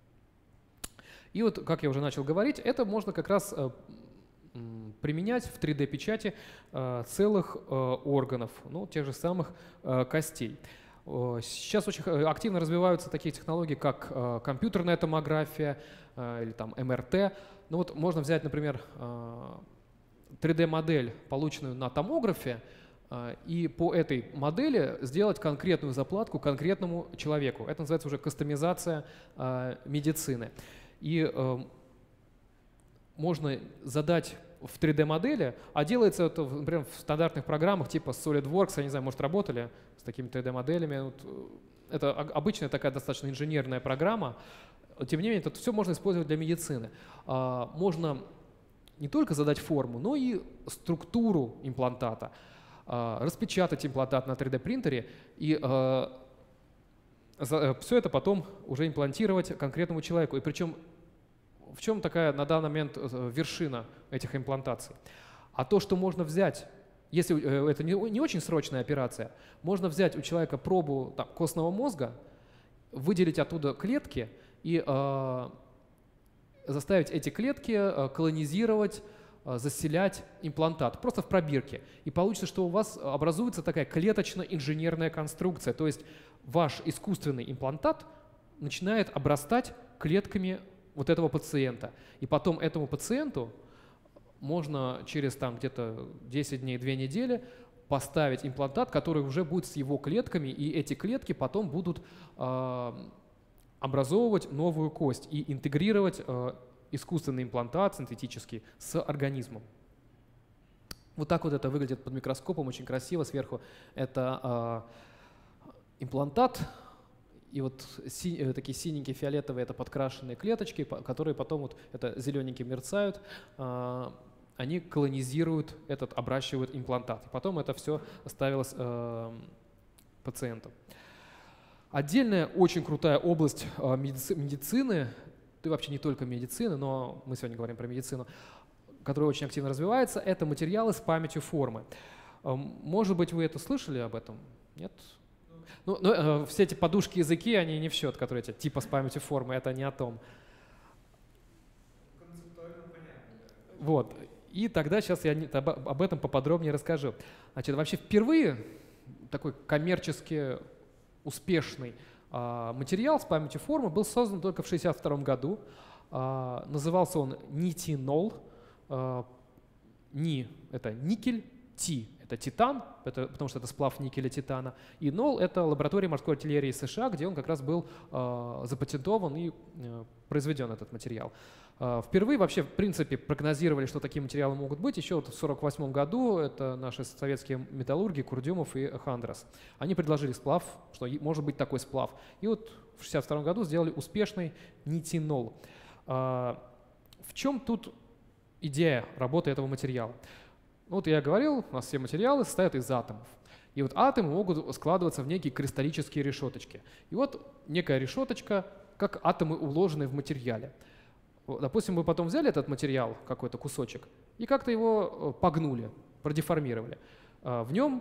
И вот, как я уже начал говорить, это можно как раз применять в три дэ-печати целых органов, ну, тех же самых костей. Сейчас очень активно развиваются такие технологии, как э, компьютерная томография э, или там эм эр тэ. Ну вот можно взять, например, э, три дэ-модель, полученную на томографе, э, и по этой модели сделать конкретную заплатку конкретному человеку. Это называется уже кастомизация э, медицины. И э, можно задать в три дэ-модели, а делается это, например, в стандартных программах типа SolidWorks, я не знаю, может, работали с такими три дэ-моделями. Вот, это обычная такая достаточно инженерная программа. Тем не менее, это все можно использовать для медицины. А, можно не только задать форму, но и структуру имплантата, а, распечатать имплантат на три дэ-принтере и а, за, все это потом уже имплантировать конкретному человеку. И причем в чем такая на данный момент вершина этих имплантаций? А то, что можно взять, если это не, не очень срочная операция, можно взять у человека пробу там, костного мозга, выделить оттуда клетки и э, заставить эти клетки э, колонизировать, э, заселять имплантат, просто в пробирке. И получится, что у вас образуется такая клеточно-инженерная конструкция, то есть ваш искусственный имплантат начинает обрастать клетками вот этого пациента. И потом этому пациенту можно через там где-то десять дней, две недели поставить имплантат, который уже будет с его клетками, и эти клетки потом будут э, образовывать новую кость и интегрировать э, искусственный имплантат, синтетический, с организмом. Вот так вот это выглядит под микроскопом, очень красиво. Сверху это э, имплантат, и вот си, такие синенькие, фиолетовые — это подкрашенные клеточки, которые потом вот это зелененькие мерцают. Э, они колонизируют этот, обращивают имплантат. И потом это все ставилось э, пациенту. Отдельная очень крутая область э, медици медицины, да и вообще не только медицины, но мы сегодня говорим про медицину, которая очень активно развивается, это материалы с памятью формы. Э, может быть, вы это слышали об этом? Нет? Ну, ну, э, все эти подушки-языки, они не в счет, которые эти типа с памятью формы, это не о том. Концептуально понятно. Вот. И тогда сейчас я об этом поподробнее расскажу. Значит, вообще впервые такой коммерчески успешный а, материал с памятью формы был создан только в шестьдесят втором году. А, назывался он нитинол. А, ни — это никель, ти — это титан, это, потому что это сплав никеля титана, и нол — это лаборатория морской артиллерии США, где он как раз был а, запатентован и а, произведен этот материал. Впервые вообще, в принципе, прогнозировали, что такие материалы могут быть. Еще вот в тысяча девятьсот сорок восьмом году это наши советские металлурги Курдюмов и Хандрас. Они предложили сплав, что может быть такой сплав. И вот в шестьдесят втором году сделали успешный нитинол. В чем тут идея работы этого материала? Ну, вот я говорил, у нас все материалы состоят из атомов. И вот атомы могут складываться в некие кристаллические решеточки. И вот некая решеточка, как атомы, уложенные в материале. Допустим, мы потом взяли этот материал, какой-то кусочек, и как-то его погнули, продеформировали. В нем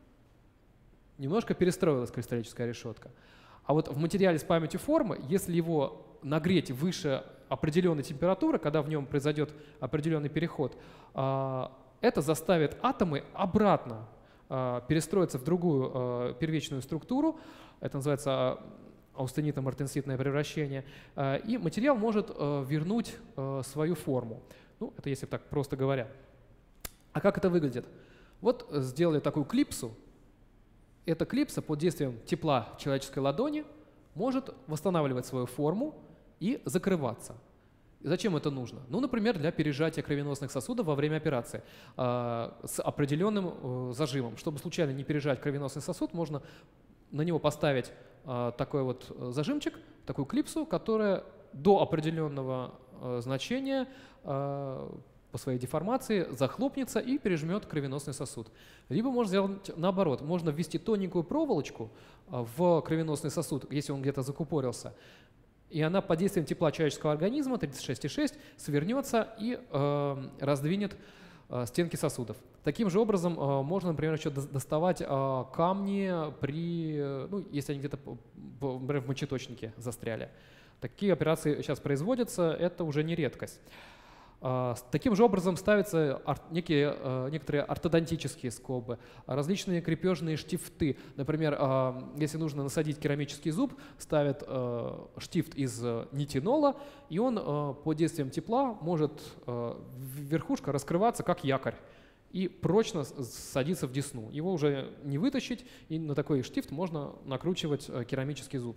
немножко перестроилась кристаллическая решетка. А вот в материале с памятью формы, если его нагреть выше определенной температуры, когда в нем произойдет определенный переход, это заставит атомы обратно перестроиться в другую первичную структуру. Это называется аустенитно-мартенситное превращение, и материал может вернуть свою форму. Ну, это если так просто говоря. А как это выглядит? Вот сделали такую клипсу. Эта клипса под действием тепла человеческой ладони может восстанавливать свою форму и закрываться. И зачем это нужно? Ну, например, для пережатия кровеносных сосудов во время операции э, с определенным э, зажимом. Чтобы случайно не пережать кровеносный сосуд, можно на него поставить такой вот зажимчик, такую клипсу, которая до определенного э, значения э, по своей деформации захлопнется и пережмет кровеносный сосуд. Либо можно сделать наоборот. Можно ввести тоненькую проволочку в кровеносный сосуд, если он где-то закупорился, и она под действием тепла человеческого организма тридцать шесть и шесть свернется и э, раздвинет стенки сосудов. Таким же образом можно, например, еще доставать камни, при, ну, если они где-то, например, в мочеточнике застряли. Такие операции сейчас производятся, это уже не редкость. Таким же образом ставятся некие, некоторые ортодонтические скобы, различные крепежные штифты. Например, если нужно насадить керамический зуб, ставят штифт из нитинола, и он под действием тепла может, верхушка, раскрываться как якорь и прочно садиться в десну. Его уже не вытащить, и на такой штифт можно накручивать керамический зуб.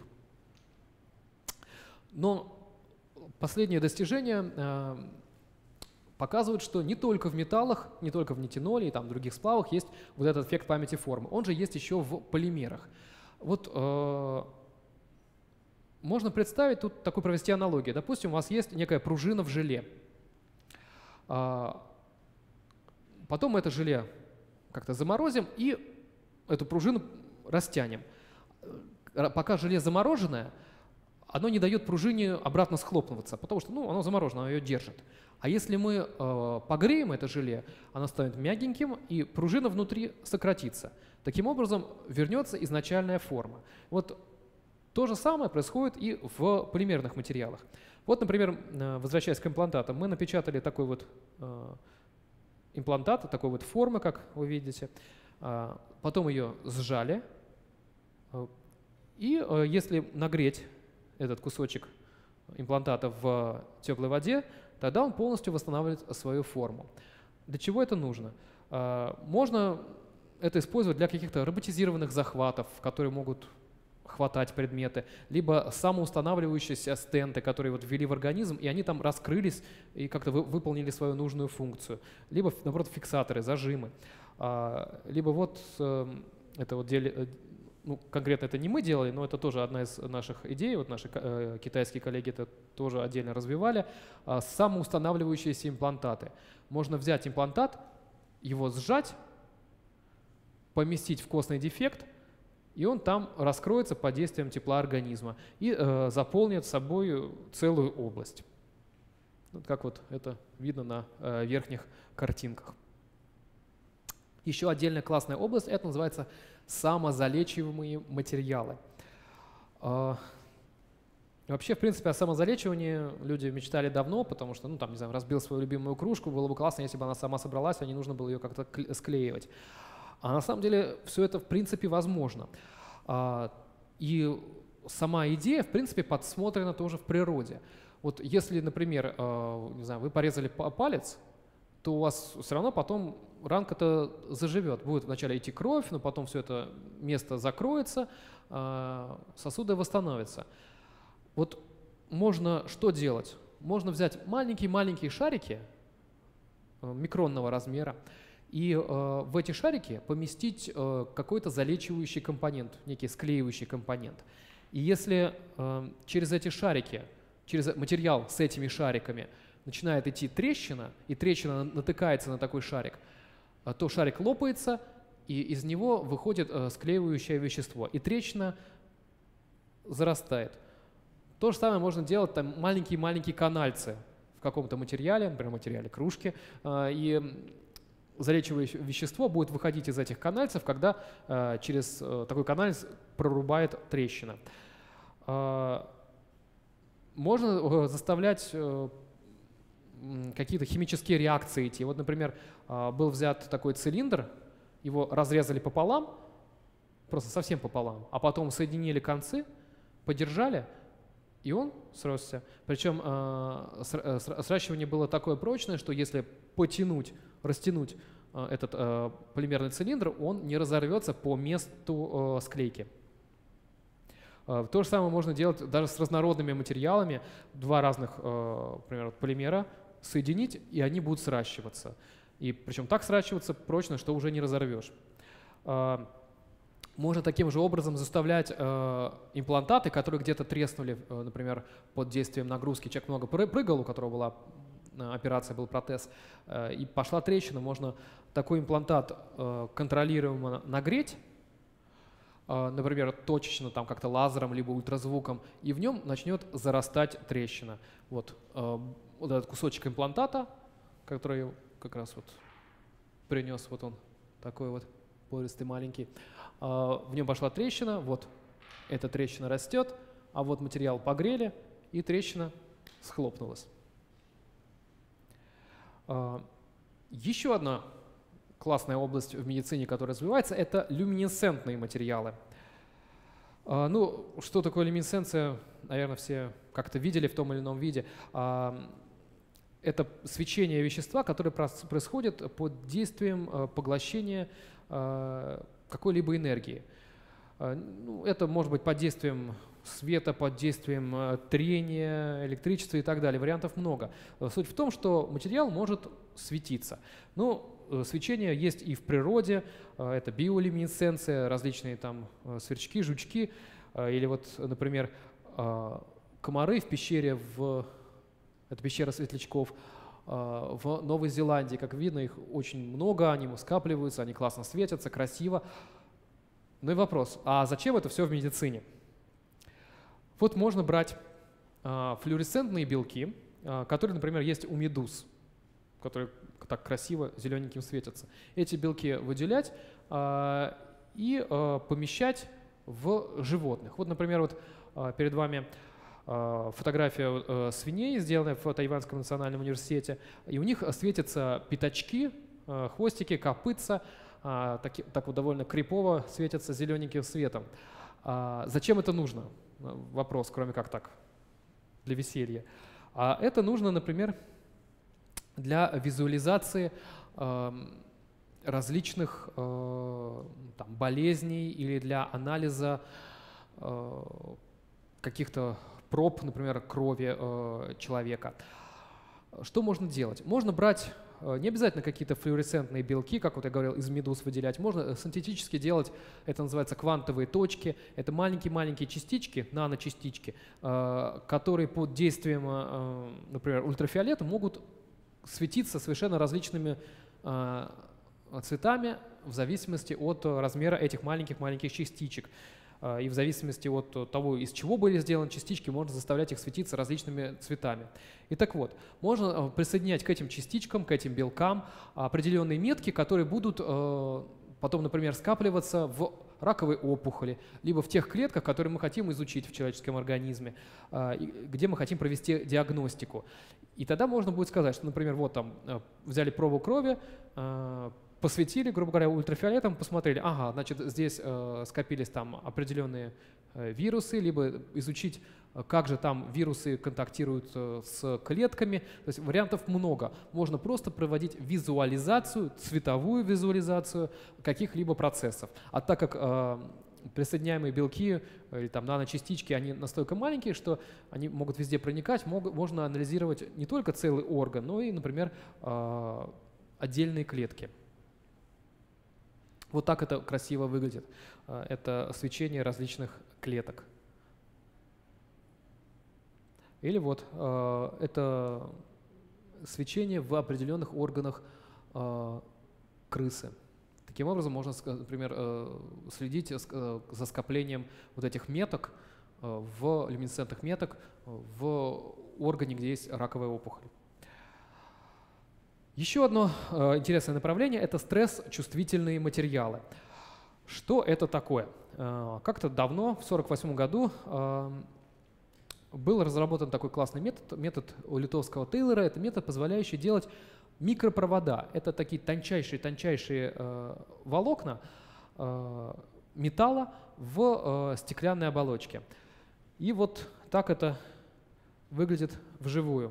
Но последнее достижение показывают, что не только в металлах, не только в нитиноле и там, других сплавах есть вот этот эффект памяти формы. Он же есть еще в полимерах. Вот э, можно представить, тут такую провести аналогию. Допустим, у вас есть некая пружина в желе. А, потом это желе как-то заморозим и эту пружину растянем. Пока желе замороженное, оно не дает пружине обратно схлопнуться, потому что ну, оно заморожено, оно ее держит. А если мы э, погреем это желе, оно станет мягеньким, и пружина внутри сократится. Таким образом вернется изначальная форма. Вот то же самое происходит и в полимерных материалах. Вот, например, возвращаясь к имплантатам, мы напечатали такой вот э, имплантат, такой вот формы, как вы видите. Э, потом ее сжали. Э, и э, если нагреть этот кусочек имплантата в теплой воде, тогда он полностью восстанавливает свою форму. Для чего это нужно? Э, можно это использовать для каких-то роботизированных захватов, которые могут хватать предметы, либо самоустанавливающиеся стенты, которые вот ввели в организм, и они там раскрылись и как-то вы, выполнили свою нужную функцию. Либо, наоборот, фиксаторы, зажимы. А, либо вот э, это вот дели, ну, конкретно это не мы делали, но это тоже одна из наших идей, вот наши э, китайские коллеги это тоже отдельно развивали, а, самоустанавливающиеся имплантаты. Можно взять имплантат, его сжать, поместить в костный дефект, и он там раскроется под действием тепла организма и э, заполнит собой целую область. Вот как вот это видно на э, верхних картинках. Еще отдельная классная область, это называется самозалечиваемые материалы. Э, вообще, в принципе, о самозалечивании люди мечтали давно, потому что, ну, там, не знаю, разбил свою любимую кружку, было бы классно, если бы она сама собралась, а не нужно было ее как-то склеивать. А на самом деле все это в принципе возможно. И сама идея в принципе подсмотрена тоже в природе. Вот если, например, не знаю, вы порезали палец, то у вас все равно потом ранка-то заживет. Будет вначале идти кровь, но потом все это место закроется, сосуды восстановятся. Вот можно что делать? Можно взять маленькие-маленькие шарики микронного размера, и э, в эти шарики поместить э, какой-то залечивающий компонент, некий склеивающий компонент. И если э, через эти шарики, через материал с этими шариками начинает идти трещина, и трещина натыкается на такой шарик, э, то шарик лопается, и из него выходит э, склеивающее вещество, и трещина зарастает. То же самое можно делать, там маленькие-маленькие канальцы в каком-то материале, например, материале кружки, э, и залечивающее вещество будет выходить из этих канальцев, когда э, через э, такой канальц прорубает трещина. Э, можно э, заставлять э, какие-то химические реакции идти. Вот, например, э, был взят такой цилиндр, его разрезали пополам, просто совсем пополам, а потом соединили концы, подержали, и он сросся. Причем э, сращивание было такое прочное, что если потянуть, растянуть э, этот э, полимерный цилиндр, он не разорвется по месту э, склейки. Э, то же самое можно делать даже с разнородными материалами. Два разных э, например, полимера соединить, и они будут сращиваться. И причем так сращиваться прочно, что уже не разорвешь. Э, Можно таким же образом заставлять э, имплантаты, которые где-то треснули, э, например, под действием нагрузки. Человек много прыгал, у которого была э, операция, был протез, э, и пошла трещина. Можно такой имплантат э, контролируемо нагреть, э, например, точечно, там как-то лазером, либо ультразвуком, и в нем начнет зарастать трещина. Вот, э, вот этот кусочек имплантата, который как раз вот принес, вот он такой вот пористый маленький. В нем пошла трещина, вот эта трещина растет, а вот материал погрели, и трещина схлопнулась. Еще одна классная область в медицине, которая развивается, это люминесцентные материалы. Ну, что такое люминесценция, наверное, все как-то видели в том или ином виде. Это свечение вещества, которое происходит под действием поглощения какой-либо энергии. Ну, это может быть под действием света, под действием трения, электричества и так далее. Вариантов много. Суть в том, что материал может светиться. Ну, свечение есть и в природе. Это биолюминесценция, различные там сверчки, жучки. Или вот, например, комары в пещере, в... это пещера светлячков, в Новой Зеландии. Как видно, их очень много, они скапливаются, они классно светятся, красиво. Ну и вопрос, а зачем это все в медицине? Вот можно брать а, флуоресцентные белки, а, которые, например, есть у медуз, которые так красиво зелененьким светятся. Эти белки выделять а, и а, помещать в животных. Вот, например, вот а, перед вами а, фотография а, свиней, сделанная в Тайваньском национальном университете, и у них светятся пятачки, а, хвостики, копытца, а, так, так вот довольно крипово светятся зелененьким светом. А, зачем это нужно? Вопрос, кроме как так, для веселья. А это нужно, например, для визуализации э, различных э, там, болезней или для анализа э, каких-то проб, например, крови э, человека. Что можно делать? Можно брать э, не обязательно какие-то флуоресцентные белки, как вот я говорил, из медуз выделять. Можно синтетически делать, это называется квантовые точки. Это маленькие-маленькие частички, наночастички, э, которые под действием, э, например, ультрафиолета могут светиться совершенно различными э, цветами в зависимости от размера этих маленьких-маленьких частичек. Э, и в зависимости от того, из чего были сделаны частички, можно заставлять их светиться различными цветами. И так вот, можно присоединять к этим частичкам, к этим белкам определенные метки, которые будут э, потом, например, скапливаться в раковой опухоли, либо в тех клетках, которые мы хотим изучить в человеческом организме, э, где мы хотим провести диагностику. И тогда можно будет сказать, что, например, вот там взяли пробу крови, посветили, грубо говоря, ультрафиолетом, посмотрели, ага, значит, здесь скопились там определенные вирусы, либо изучить, как же там вирусы контактируют с клетками. То есть вариантов много. Можно просто проводить визуализацию, цветовую визуализацию каких-либо процессов. А так как присоединяемые белки или там наночастички, они настолько маленькие, что они могут везде проникать, могут, можно анализировать не только целый орган, но и, например, э, отдельные клетки. Вот так это красиво выглядит. Это свечение различных клеток. Или вот э, это свечение в определенных органах э, крысы. Таким образом, можно, например, следить за скоплением вот этих меток, в люминесцентных меток в органе, где есть раковая опухоль. Еще одно интересное направление – это стресс-чувствительные материалы. Что это такое? Как-то давно, в сорок восьмом году, был разработан такой классный метод, метод у литовского Тейлора. Это метод, позволяющий делать микропровода. Это такие тончайшие-тончайшие э, волокна э, металла в э, стеклянной оболочке. И вот так это выглядит вживую.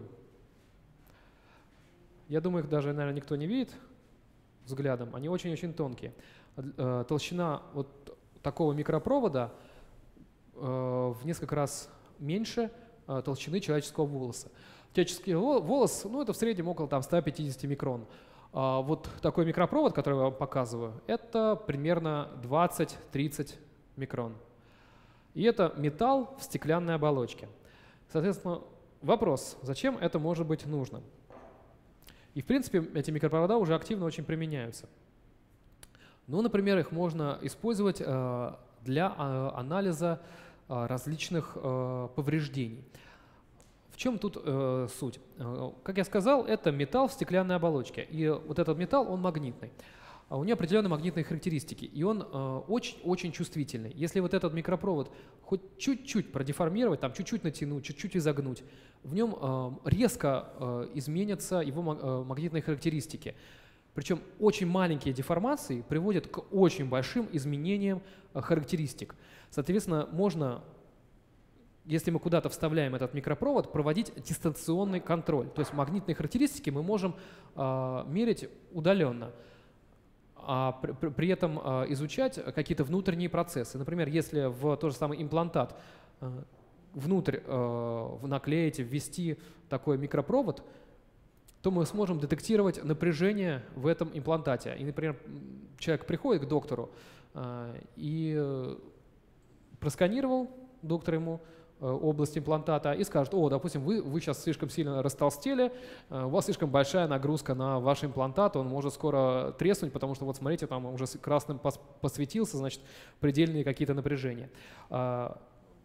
Я думаю, их даже, наверное, никто не видит взглядом. Они очень-очень тонкие. Э, толщина вот такого микропровода э, в несколько раз меньше э, толщины человеческого волоса. Человеческий волос, ну, это в среднем около там, ста пятидесяти микрон. А вот такой микропровод, который я вам показываю, это примерно двадцать-тридцать микрон. И это металл в стеклянной оболочке. Соответственно, вопрос, зачем это может быть нужно? И, в принципе, эти микропровода уже активно очень применяются. Ну, например, их можно использовать э, для э, анализа э, различных э, повреждений. В чем тут э, суть? Э, как я сказал, это металл в стеклянной оболочке. И вот этот металл, он магнитный. А у него определенные магнитные характеристики. И он очень-очень э, чувствительный. Если вот этот микропровод хоть чуть-чуть продеформировать, там чуть-чуть натянуть, чуть-чуть изогнуть, в нем э, резко э, изменятся его э, магнитные характеристики. Причем очень маленькие деформации приводят к очень большим изменениям э, характеристик. Соответственно, можно, если мы куда-то вставляем этот микропровод, проводить дистанционный контроль. То есть магнитные характеристики мы можем э, мерить удаленно, а при, при этом э, изучать какие-то внутренние процессы. Например, если в тот же самый имплантат э, внутрь э, наклеить, ввести такой микропровод, то мы сможем детектировать напряжение в этом имплантате. И, например, человек приходит к доктору э, и просканировал доктор ему область имплантата и скажет: о, допустим, вы, вы сейчас слишком сильно растолстели, у вас слишком большая нагрузка на ваш имплантат, он может скоро треснуть, потому что вот смотрите, там уже красным посветился, значит, предельные какие-то напряжения.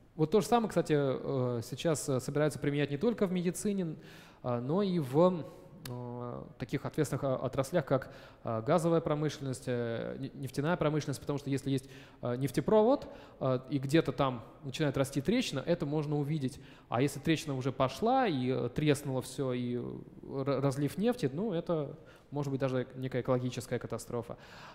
Вот то же самое, кстати, сейчас собираются применять не только в медицине, но и в таких ответственных отраслях, как газовая промышленность, нефтяная промышленность, потому что если есть нефтепровод и где-то там начинает расти трещина, это можно увидеть. А если трещина уже пошла и треснуло все, и разлив нефти, ну это может быть даже некая экологическая катастрофа.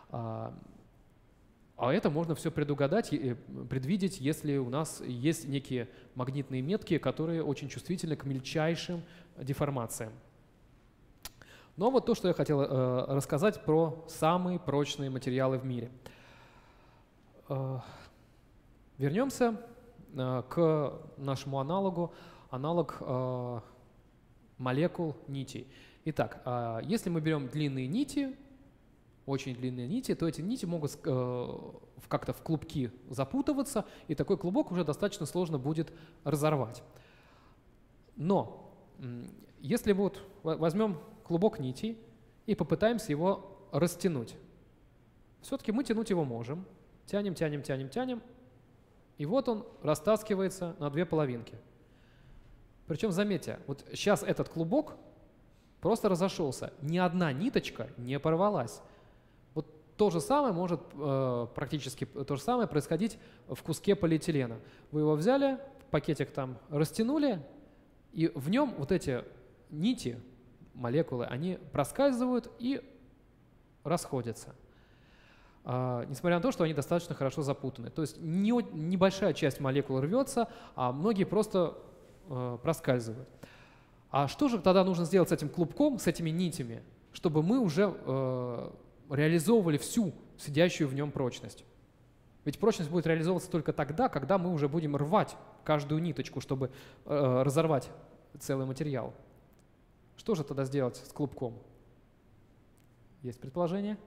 А это можно все предугадать, предвидеть, если у нас есть некие магнитные метки, которые очень чувствительны к мельчайшим деформациям. Но вот то, что я хотел э, рассказать про самые прочные материалы в мире. Э, вернемся э, к нашему аналогу, аналог э, молекул нитей. Итак, э, если мы берем длинные нити, очень длинные нити, то эти нити могут э, как-то в клубки запутываться, и такой клубок уже достаточно сложно будет разорвать. Но если вот возьмем клубок нитей и попытаемся его растянуть, все-таки мы тянуть его можем. Тянем, тянем, тянем, тянем, и вот он растаскивается на две половинки. Причем, заметьте, вот сейчас этот клубок просто разошелся, ни одна ниточка не порвалась. Вот то же самое может э, практически то же самое происходить в куске полиэтилена. Вы его взяли, пакетик там растянули, и в нем вот эти нити, молекулы, они проскальзывают и расходятся. А, несмотря на то, что они достаточно хорошо запутаны. То есть не, небольшая часть молекул рвется, а многие просто э, проскальзывают. А что же тогда нужно сделать с этим клубком, с этими нитями, чтобы мы уже э, реализовывали всю сидящую в нем прочность? Ведь прочность будет реализовываться только тогда, когда мы уже будем рвать каждую ниточку, чтобы э, разорвать целый материал. Что же тогда сделать с клубком? Есть предположение?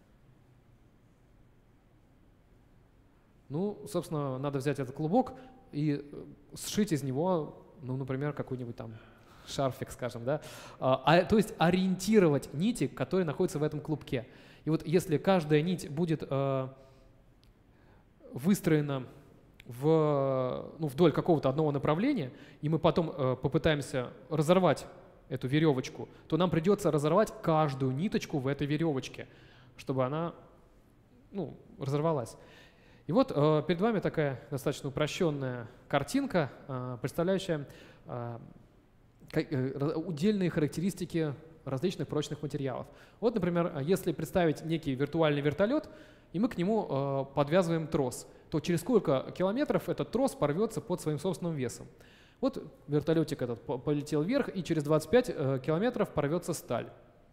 Ну, собственно, надо взять этот клубок и сшить из него, ну, например, какой-нибудь там шарфик, скажем, да? А, то есть ориентировать нити, которые находятся в этом клубке. И вот если каждая нить будет э, выстроена в, ну, вдоль какого-то одного направления, и мы потом э, попытаемся разорвать эту веревочку, то нам придется разорвать каждую ниточку в этой веревочке, чтобы она, ну, разорвалась. И вот э, перед вами такая достаточно упрощенная картинка, э, представляющая э, э, удельные характеристики различных прочных материалов. Вот, например, если представить некий виртуальный вертолет, и мы к нему э, подвязываем трос, то через сколько километров этот трос порвется под своим собственным весом. Вот вертолетик этот полетел вверх, и через двадцать пять э, километров порвется сталь.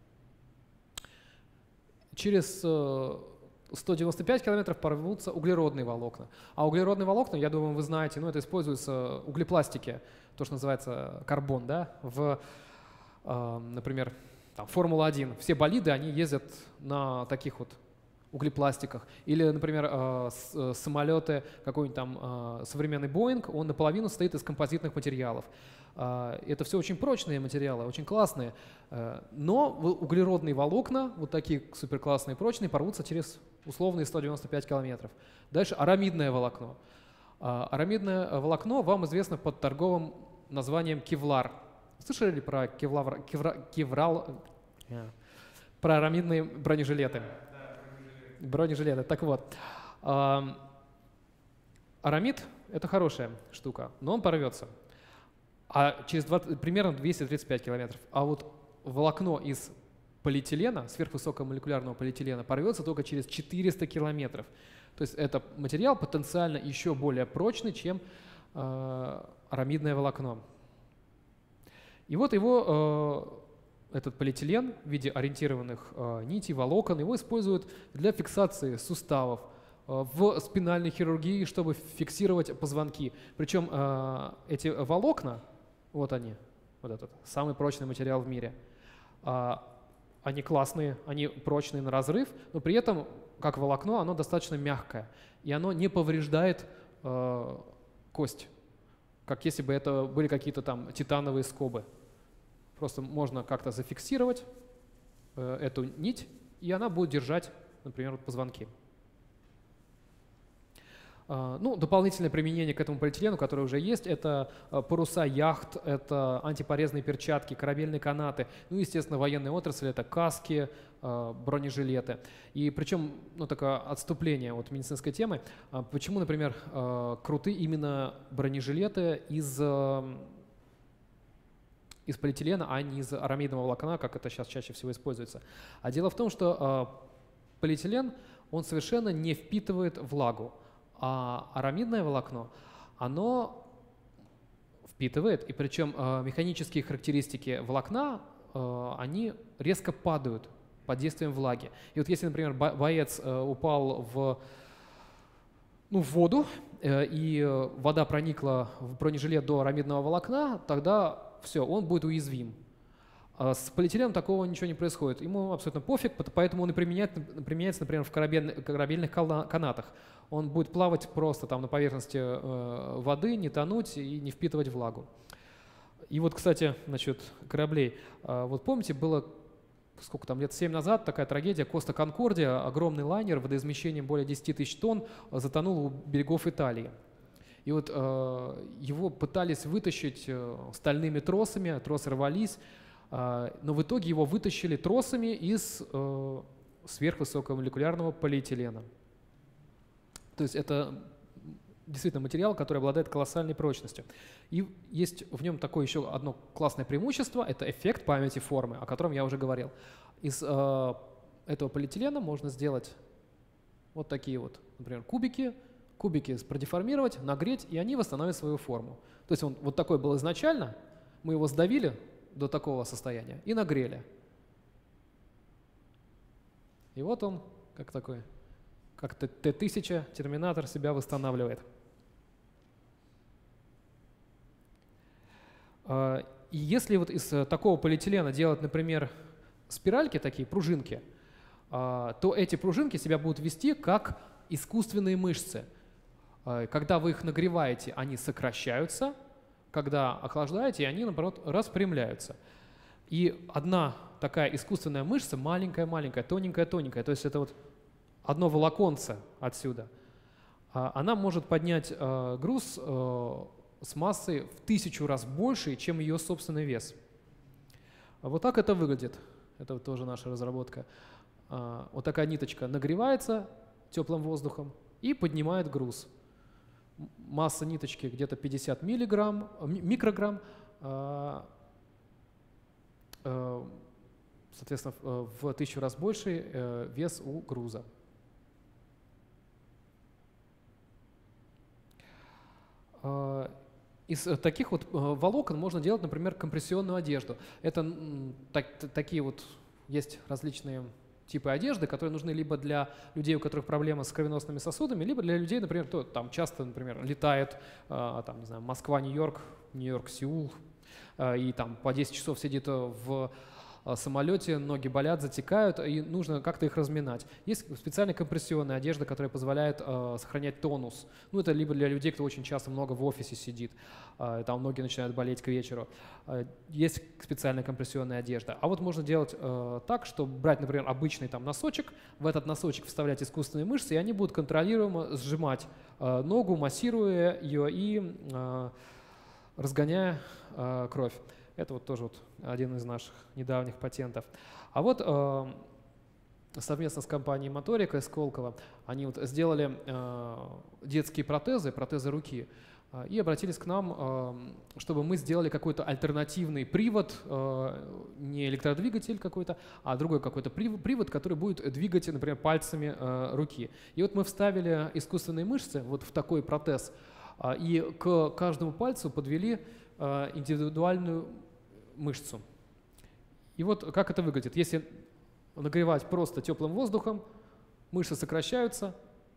Через э, сто девяносто пять километров порвутся углеродные волокна. А углеродные волокна, я думаю, вы знаете, ну, это используется в углепластике, то, что называется карбон, да, в, э, например, Формула один. Все болиды, они ездят на таких вот углепластиках. Или, например, э, с, самолеты, какой-нибудь там э, современный Боинг, он наполовину состоит из композитных материалов. Э, это все очень прочные материалы, очень классные. Э, но углеродные волокна, вот такие суперклассные прочные, порвутся через условные сто девяносто пять километров. Дальше арамидное волокно. Э, арамидное волокно вам известно под торговым названием кевлар. Слышали ли про кевлар, кевра, кеврал, э, про арамидные бронежилеты? Бронежилеты. Так вот, э, арамид — это хорошая штука, но он порвется. А через двадцать, примерно двести тридцать пять километров. А вот волокно из полиэтилена, сверхвысокомолекулярного полиэтилена, порвется только через четыреста километров. То есть это материал потенциально еще более прочный, чем э, арамидное волокно. И вот его... Э, Этот полиэтилен в виде ориентированных э, нитей, волокон, его используют для фиксации суставов э, в спинальной хирургии, чтобы фиксировать позвонки. Причем э, эти волокна, вот они, вот этот самый прочный материал в мире, э, они классные, они прочные на разрыв, но при этом, как волокно, оно достаточно мягкое, и оно не повреждает э, кость, как если бы это были какие-то там титановые скобы. Просто можно как-то зафиксировать э, эту нить, и она будет держать, например, вот позвонки. Ну, дополнительное применение к этому полиэтилену, которое уже есть, это паруса яхт, это антипорезные перчатки, корабельные канаты, ну, естественно, военная отрасль, это каски, бронежилеты. И причем, ну, такое отступление от медицинской темы, почему, например, круты именно бронежилеты из, из полиэтилена, а не из арамидного волокна, как это сейчас чаще всего используется. А дело в том, что полиэтилен, он совершенно не впитывает влагу. А арамидное волокно, оно впитывает, и причем э, механические характеристики волокна, э, они резко падают под действием влаги. И вот если, например, боец э, упал в, ну, в воду, э, и вода проникла в бронежилет до арамидного волокна, тогда все, он будет уязвим. С полиэтиленом такого ничего не происходит. Ему абсолютно пофиг, поэтому он и применяется, например, в корабельных, корабельных канатах. Он будет плавать просто там на поверхности э, воды, не тонуть и не впитывать влагу. И вот, кстати, насчет кораблей. Э, вот помните, было сколько там, лет семь назад такая трагедия, Коста Конкордия, огромный лайнер водоизмещением более десяти тысяч тонн, затонул у берегов Италии. И вот э, его пытались вытащить э, стальными тросами, тросы рвались, э, но в итоге его вытащили тросами из э, сверхвысокомолекулярного полиэтилена. То есть это действительно материал, который обладает колоссальной прочностью. И есть в нем такое еще одно классное преимущество – это эффект памяти формы, о котором я уже говорил. Из э, этого полиэтилена можно сделать вот такие вот, например, кубики, кубики продеформировать, нагреть, и они восстановят свою форму. То есть он вот такой был изначально, мы его сдавили до такого состояния и нагрели. И вот он как такой. Как Т тысяча, терминатор себя восстанавливает. И если вот из такого полиэтилена делать, например, спиральки такие, пружинки, то эти пружинки себя будут вести как искусственные мышцы. Когда вы их нагреваете, они сокращаются, когда охлаждаете, они, наоборот, распрямляются. И одна такая искусственная мышца, маленькая-маленькая, тоненькая-тоненькая, то есть это вот одно волоконце отсюда, она может поднять груз с массой в тысячу раз больше, чем ее собственный вес. Вот так это выглядит. Это вот тоже наша разработка. Вот такая ниточка нагревается теплым воздухом и поднимает груз. Масса ниточки где-то пятьдесят миллиграмм, микрограмм, соответственно, в тысячу раз больше вес у груза. Из таких вот волокон можно делать, например, компрессионную одежду. Это так, такие вот есть различные типы одежды, которые нужны либо для людей, у которых проблемы с кровеносными сосудами, либо для людей, например, кто там часто, например, летает, там, не знаю, Москва, Нью-Йорк, Нью-Йорк, Сеул, и там по десять часов сидит в самолете, ноги болят, затекают, и нужно как-то их разминать. Есть специальная компрессионная одежда, которая позволяет э, сохранять тонус. Ну, это либо для людей, кто очень часто много в офисе сидит, э, там ноги начинают болеть к вечеру. Э, есть специальная компрессионная одежда. А вот можно делать э, так, что брать, например, обычный там носочек, в этот носочек вставлять искусственные мышцы, и они будут контролируемо сжимать э, ногу, массируя ее и э, разгоняя э, кровь. Это вот тоже вот один из наших недавних патентов. А вот э, совместно с компанией Моторика из Сколково они вот сделали э, детские протезы, протезы руки, э, и обратились к нам, э, чтобы мы сделали какой-то альтернативный привод, э, не электродвигатель какой-то, а другой какой-то привод, который будет двигать, например, пальцами э, руки. И вот мы вставили искусственные мышцы вот в такой протез, э, и к каждому пальцу подвели э, индивидуальную мышцу. И вот как это выглядит. Если нагревать просто теплым воздухом, мышцы сокращаются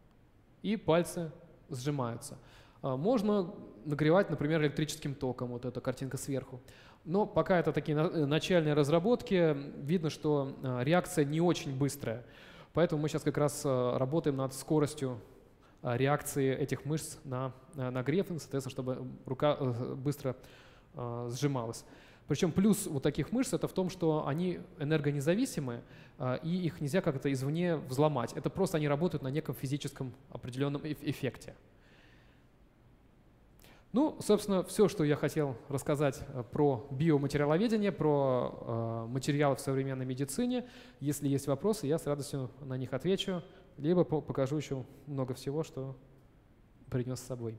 и пальцы сжимаются. Можно нагревать, например, электрическим током, вот эта картинка сверху. Но пока это такие начальные разработки, видно, что реакция не очень быстрая. Поэтому мы сейчас как раз работаем над скоростью реакции этих мышц на нагрев, соответственно, чтобы рука быстро сжималась. Причем плюс вот таких мышц это в том, что они энергонезависимы, и их нельзя как-то извне взломать. Это просто они работают на неком физическом определенном эффекте. Ну, собственно, все, что я хотел рассказать про биоматериаловедение, про э, материалы в современной медицине. Если есть вопросы, я с радостью на них отвечу, либо по покажу еще много всего, что принес с собой.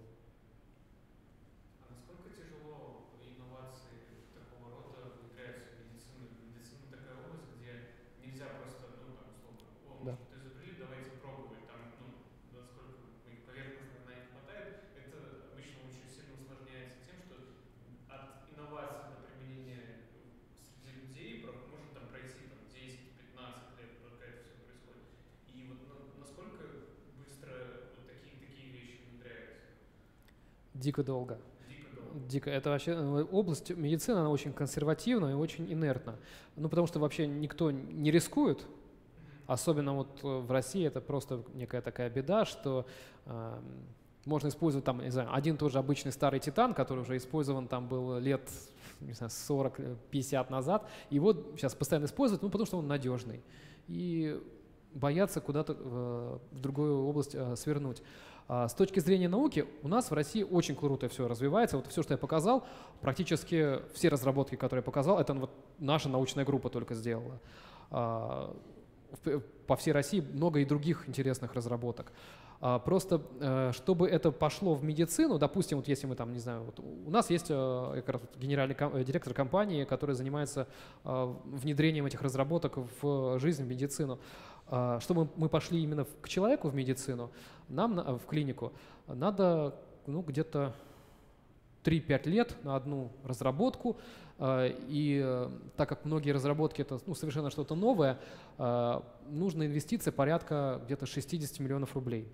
А насколько тяжело инновации такого рода внедряются в медицину? Медицина такая область, где нельзя просто, ну, там, условно, о, Да. что-то изобрели, давайте пробовать. Там, ну, насколько поверхностно на это хватает, это обычно очень сильно усложняется тем, что от инновации до применения среди людей может там пройти там, десять-пятнадцать лет, пока это все происходит. И вот на, насколько быстро вот такие, такие вещи внедряются? Дико долго. Дико долго. Дико. Это вообще область медицины, она очень консервативна и очень инертна. Ну, потому что вообще никто не рискует. Особенно вот в России это просто некая такая беда, что э, можно использовать там, не знаю, один тот же обычный старый титан, который уже использован там был лет, не знаю, сорок-пятьдесят назад. И вот сейчас постоянно используют, ну, потому что он надежный. И боятся куда-то э, в другую область э, свернуть. А с точки зрения науки у нас в России очень круто все развивается. Вот все, что я показал, практически все разработки, которые я показал, это вот наша научная группа только сделала. А, по всей России много и других интересных разработок. А, просто, э, чтобы это пошло в медицину, допустим, вот если мы там, не знаю, вот у нас есть э, как раз генеральный ком- директор компании, который занимается э, внедрением этих разработок в жизнь, в медицину. А, чтобы мы пошли именно к человеку в медицину, нам на, в клинику, надо ну, где-то три-пять лет на одну разработку. И так как многие разработки это ну, совершенно что-то новое, нужна инвестиция порядка где-то шестьдесят миллионов рублей.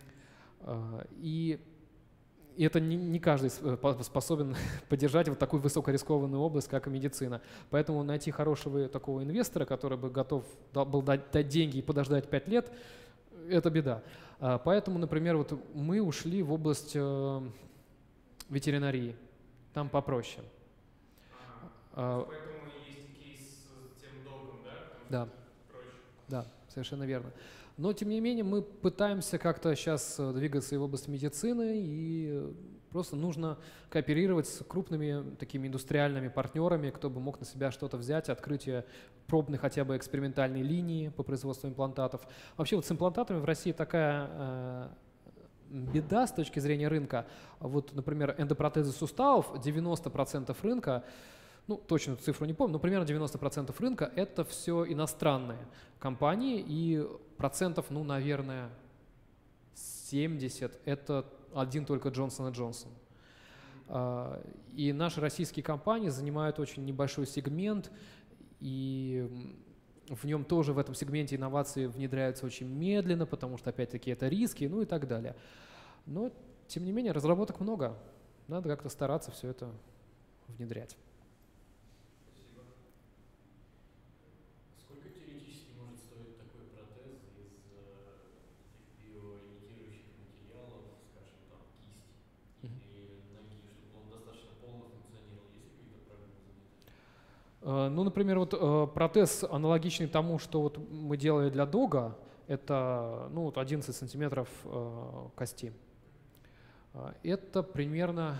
И это не, не каждый способен поддержать вот такую высокорискованную область, как и медицина. Поэтому найти хорошего такого инвестора, который бы готов был дать, дать деньги и подождать пять лет, это беда. Поэтому, например, вот мы ушли в область ветеринарии. Там попроще. А, поэтому есть кейс с тем долгом, да? Да. Проще. Да, совершенно верно. Но, тем не менее, мы пытаемся как-то сейчас двигаться и в области медицины, и просто нужно кооперировать с крупными такими индустриальными партнерами, кто бы мог на себя что-то взять, открытие пробной хотя бы экспериментальной линии по производству имплантатов. Вообще вот с имплантатами в России такая э, беда с точки зрения рынка. Вот, например, эндопротезы суставов, девяносто процентов рынка, ну, точную цифру не помню, но примерно девяносто процентов рынка – это все иностранные компании, и процентов, ну, наверное, семьдесят – это один только Джонсон энд Джонсон. И наши российские компании занимают очень небольшой сегмент, и в нем тоже в этом сегменте инновации внедряются очень медленно, потому что, опять-таки, это риски, ну и так далее. Но, тем не менее, разработок много. Надо как-то стараться все это внедрять. Сколько теоретически может стоить такой протез из биоимитирующих материалов, скажем, там, кисти или ноги, чтобы он достаточно полно функционировал? Есть какие-то прогнозы? Ну, например, вот протез аналогичный тому, что вот мы делали для дога, это ну, вот одиннадцать сантиметров кости. Это примерно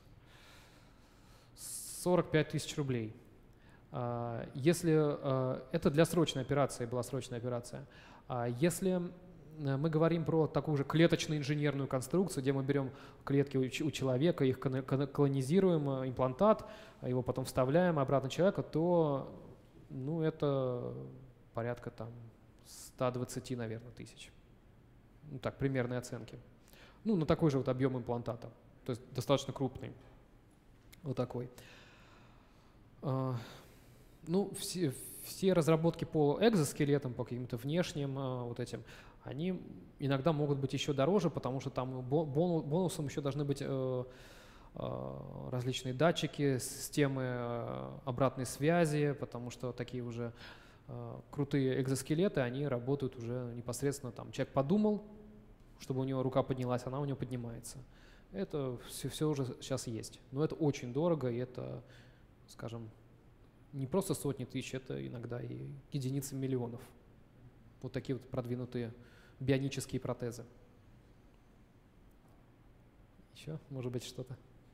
сорок пять тысяч рублей. Если это для срочной операции, была срочная операция. Если мы говорим про такую же клеточную инженерную конструкцию, где мы берем клетки у человека, их колонизируем, имплантат, его потом вставляем обратно человека, то ну, это порядка там сто двадцать, наверное, тысяч. Ну так, примерные оценки. Ну, на такой же вот объем имплантата, то есть достаточно крупный. Вот такой. Ну, все, все разработки по экзоскелетам, по каким-то внешним вот этим, они иногда могут быть еще дороже, потому что там бонусом еще должны быть различные датчики, системы обратной связи, потому что такие уже крутые экзоскелеты, они работают уже непосредственно там. Человек подумал, чтобы у него рука поднялась, она у него поднимается. Это все, все уже сейчас есть. Но это очень дорого, и это, скажем, не просто сотни тысяч, это иногда и единицы миллионов. Вот такие вот продвинутые бионические протезы. Еще, может быть, что-то?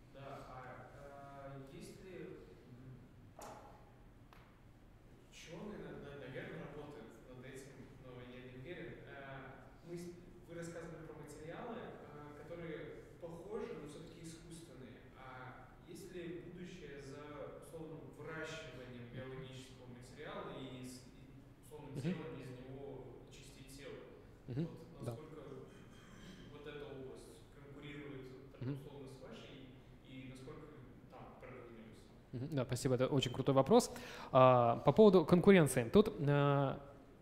делание из него частей тела. Мгм. Вот Да. насколько вот эта область конкурирует, так Мгм. условно, с вашей, и насколько там продвинулись? Мгм. Да, спасибо, это очень крутой вопрос. А, По поводу конкуренции. Тут а,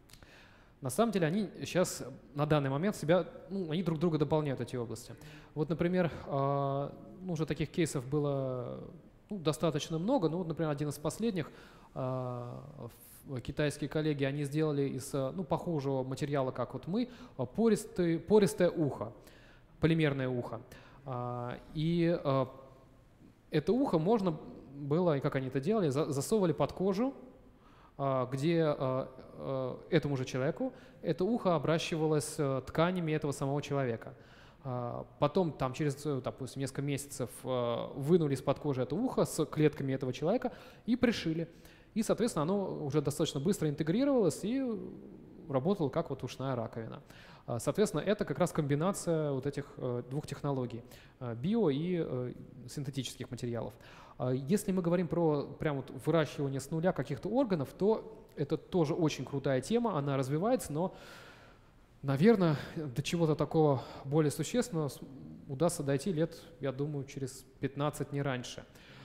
на самом деле они сейчас на данный момент себя, ну, они друг друга дополняют, эти области. Вот, например, а, ну, уже таких кейсов было ну, достаточно много. Ну, вот, например, один из последних, а, в- китайские коллеги, они сделали из а, ну, похожего материала, как вот мы, а, пористый, пористое ухо, полимерное ухо. А, И а, это ухо можно было, и как они это делали, за- засовывали под кожу, а, где а, а, этому же человеку это ухо обращивалось э, тканями этого самого человека. А, Потом там через, э, допустим, несколько месяцев э, вынули из-под кожи это ухо с клетками этого человека и пришили. И, соответственно, оно уже достаточно быстро интегрировалось и работало как вот ушная раковина. А, Соответственно, это как раз комбинация вот этих э, двух технологий э, – био и э, синтетических материалов. А Если мы говорим про прям вот выращивание с нуля каких-то органов, то это тоже очень крутая тема, она развивается, но, наверное, до чего-то такого более существенного с- удастся дойти лет, я думаю, через пятнадцать, не раньше.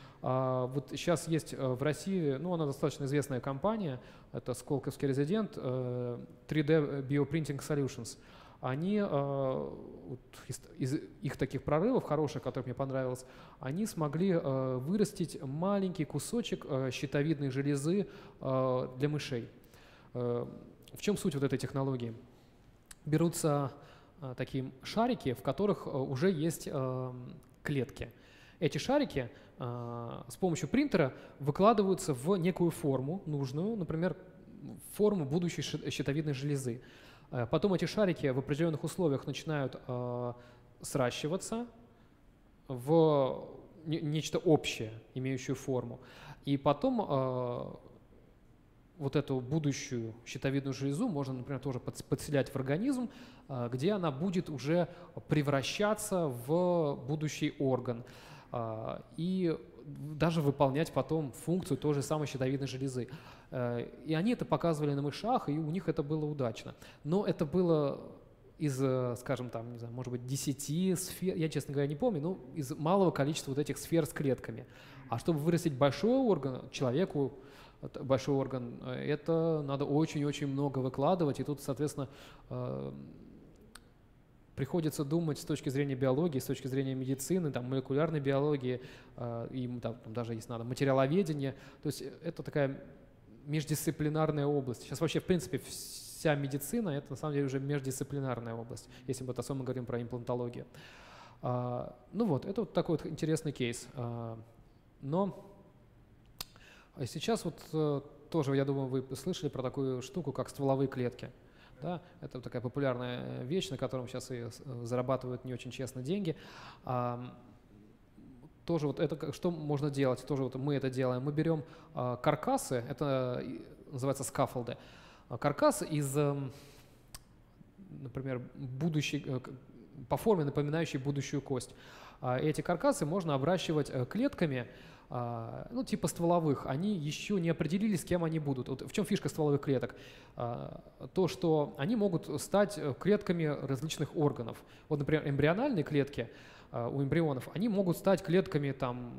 А Вот сейчас есть э, в России, ну, она достаточно известная компания, это Сколковский резидент, э, три дэ Bioprinting Solutions. Они, э, вот из, из их таких прорывов хороших, которые мне понравилось, они смогли э, вырастить маленький кусочек э, щитовидной железы э, для мышей. Э, В чем суть вот этой технологии? Берутся э, такие шарики, в которых э, уже есть э, клетки. Эти шарики э, с помощью принтера выкладываются в некую форму нужную, например, форму будущей ши- щитовидной железы. Э, Потом эти шарики в определенных условиях начинают э, сращиваться в не- нечто общее, имеющее форму. И потом э, вот эту будущую щитовидную железу можно, например, тоже подс- подселять в организм, а, где она будет уже превращаться в будущий орган а, и даже выполнять потом функцию той же самой щитовидной железы. Э, И они это показывали на мышах, и у них это было удачно. Но это было из, э, скажем, там, не знаю, может быть, десяти сфер, я, честно говоря, не помню, но из малого количества вот этих сфер с клетками. А чтобы вырастить большой орган, человеку, это большой орган, э, это надо очень-очень много выкладывать, и тут, соответственно, э, приходится думать с точки зрения биологии, с точки зрения медицины, там, молекулярной биологии, э, и м, там, там даже, если надо, материаловедения. То есть э, это такая междисциплинарная область. Сейчас вообще, в принципе, вся медицина – это на самом деле уже междисциплинарная область, если мы особенно говорим про имплантологию. А, Ну вот, это вот такой вот интересный кейс. А, Но а сейчас вот э, тоже, я думаю, вы слышали про такую штуку, как стволовые клетки. Да? Это вот такая популярная вещь, на котором сейчас и с- э, зарабатывают не очень честно деньги. А, Тоже вот это как- что можно делать? Тоже вот мы это делаем. Мы берем а, каркасы, это и- называется скафолды, а, каркас из, эм, например, будущей, э, к- по форме напоминающей будущую кость. А Эти каркасы можно обращивать э, клетками, а, ну, типа стволовых. Они еще не определили, с кем они будут. Вот в чем фишка стволовых клеток? А, То, что они могут стать э, клетками различных органов. Вот, например, эмбриональные клетки а, у эмбрионов, они могут стать клетками, там,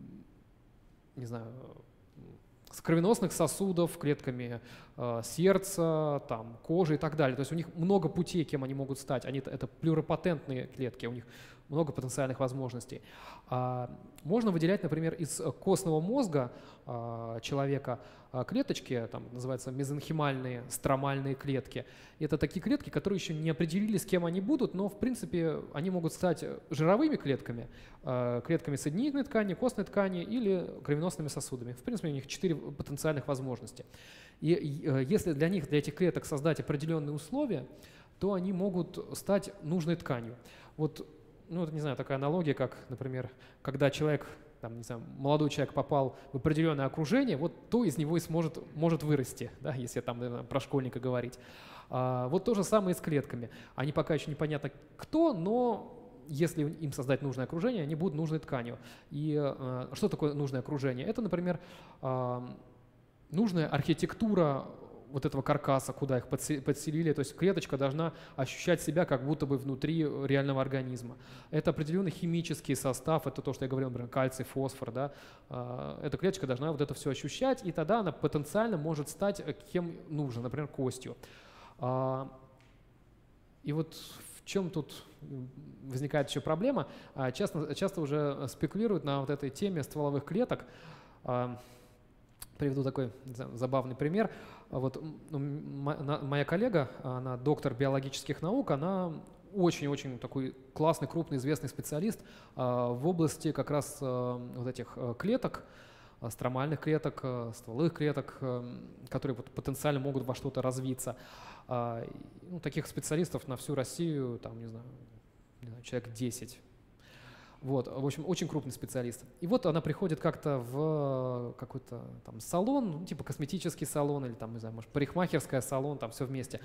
не знаю, с кровеносных сосудов, клетками э, сердца, там, кожи и так далее. То есть у них много путей, кем они могут стать. Они, это, это плюропатентные клетки, у них много потенциальных возможностей. А, можно выделять, например, из костного мозга а, человека а, клеточки, там, называются мезонхимальные стромальные клетки. И это такие клетки, которые еще не определили, с кем они будут, но, в принципе, они могут стать жировыми клетками, а, клетками соединительной ткани, костной ткани или кровеносными сосудами. В принципе, у них четыре потенциальных возможности. И э, если для них, для этих клеток создать определенные условия, то они могут стать нужной тканью. Вот, ну, это, не знаю, такая аналогия, как, например, когда человек, там, не знаю, молодой человек попал в определенное окружение, вот то из него и сможет, может вырасти, да, если там, наверное, про школьника говорить. А, вот то же самое и с клетками. Они пока еще непонятно кто, но если им создать нужное окружение, они будут нужной тканью. И э, что такое нужное окружение? Это, например, э, нужная архитектура вот этого каркаса, куда их подселили. То есть клеточка должна ощущать себя как будто бы внутри реального организма. Это определенный химический состав, это то, что я говорил, например, кальций, фосфор. Да? Эта клеточка должна вот это все ощущать, и тогда она потенциально может стать кем нужно, например, костью. И вот в чем тут возникает еще проблема? Часто, часто уже спекулируют на вот этой теме стволовых клеток. Приведу такой забавный пример. Вот моя коллега, она доктор биологических наук, она очень-очень такой классный, крупный, известный специалист в области как раз вот этих клеток, стромальных клеток, стволовых клеток, которые вот потенциально могут во что-то развиться. Ну, таких специалистов на всю Россию, там, не знаю, не знаю, человек десять. Вот, в общем, очень крупный специалист. И вот она приходит как-то в какой-то там салон, ну, типа косметический салон или там, не знаю, может, парикмахерская салон, там все вместе.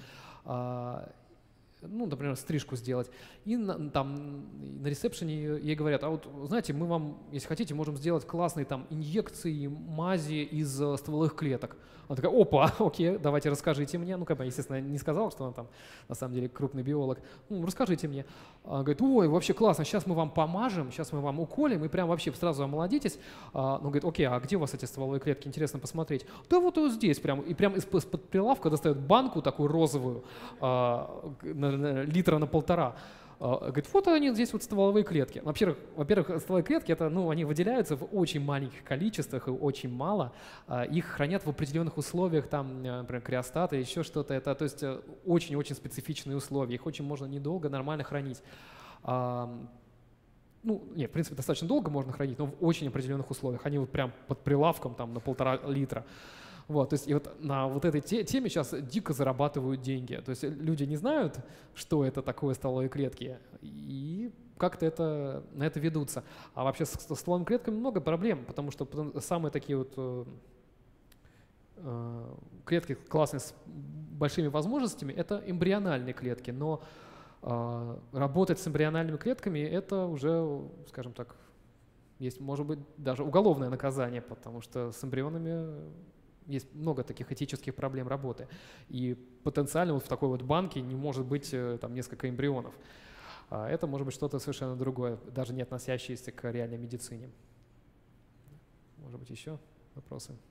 Ну, например, стрижку сделать. И на, там на ресепшене ей говорят: а вот, знаете, мы вам, если хотите, можем сделать классные там инъекции, мази из uh, стволовых клеток. Она такая: опа, окей, давайте расскажите мне. Ну, как бы, естественно, не сказала, что она там на самом деле крупный биолог. Ну, расскажите мне. Она говорит: ой, вообще классно, сейчас мы вам помажем, сейчас мы вам уколем, и прям вообще сразу омолодитесь. А, ну, говорит: окей, а где у вас эти стволовые клетки? Интересно посмотреть. Да вот, вот здесь прям. И прям из-под прилавка достает банку такую розовую, а, литра на полтора. Говорит: вот они здесь вот стволовые клетки. Во-первых, во-первых, стволовые клетки, это, ну, они выделяются в очень маленьких количествах и очень мало. Их хранят в определенных условиях, там, например, криостата, еще что-то. Это, то есть, очень-очень специфичные условия. Их очень можно недолго нормально хранить. Ну, нет, в принципе, достаточно долго можно хранить, но в очень определенных условиях. Они вот прям под прилавком там на полтора литра. Вот, то есть и вот на вот этой те, теме сейчас дико зарабатывают деньги. То есть люди не знают, что это такое стволовые клетки, и как-то это, на это ведутся. А вообще с, с стволовыми клетками много проблем, потому что самые такие вот э, э, клетки классные с большими возможностями — это эмбриональные клетки. Но э, работать с эмбриональными клетками — это уже, скажем так, есть, может быть, даже уголовное наказание, потому что с эмбрионами есть много таких этических проблем работы. И потенциально вот в такой вот банке не может быть там несколько эмбрионов. Это может быть что-то совершенно другое, даже не относящееся к реальной медицине. Может быть, еще вопросы?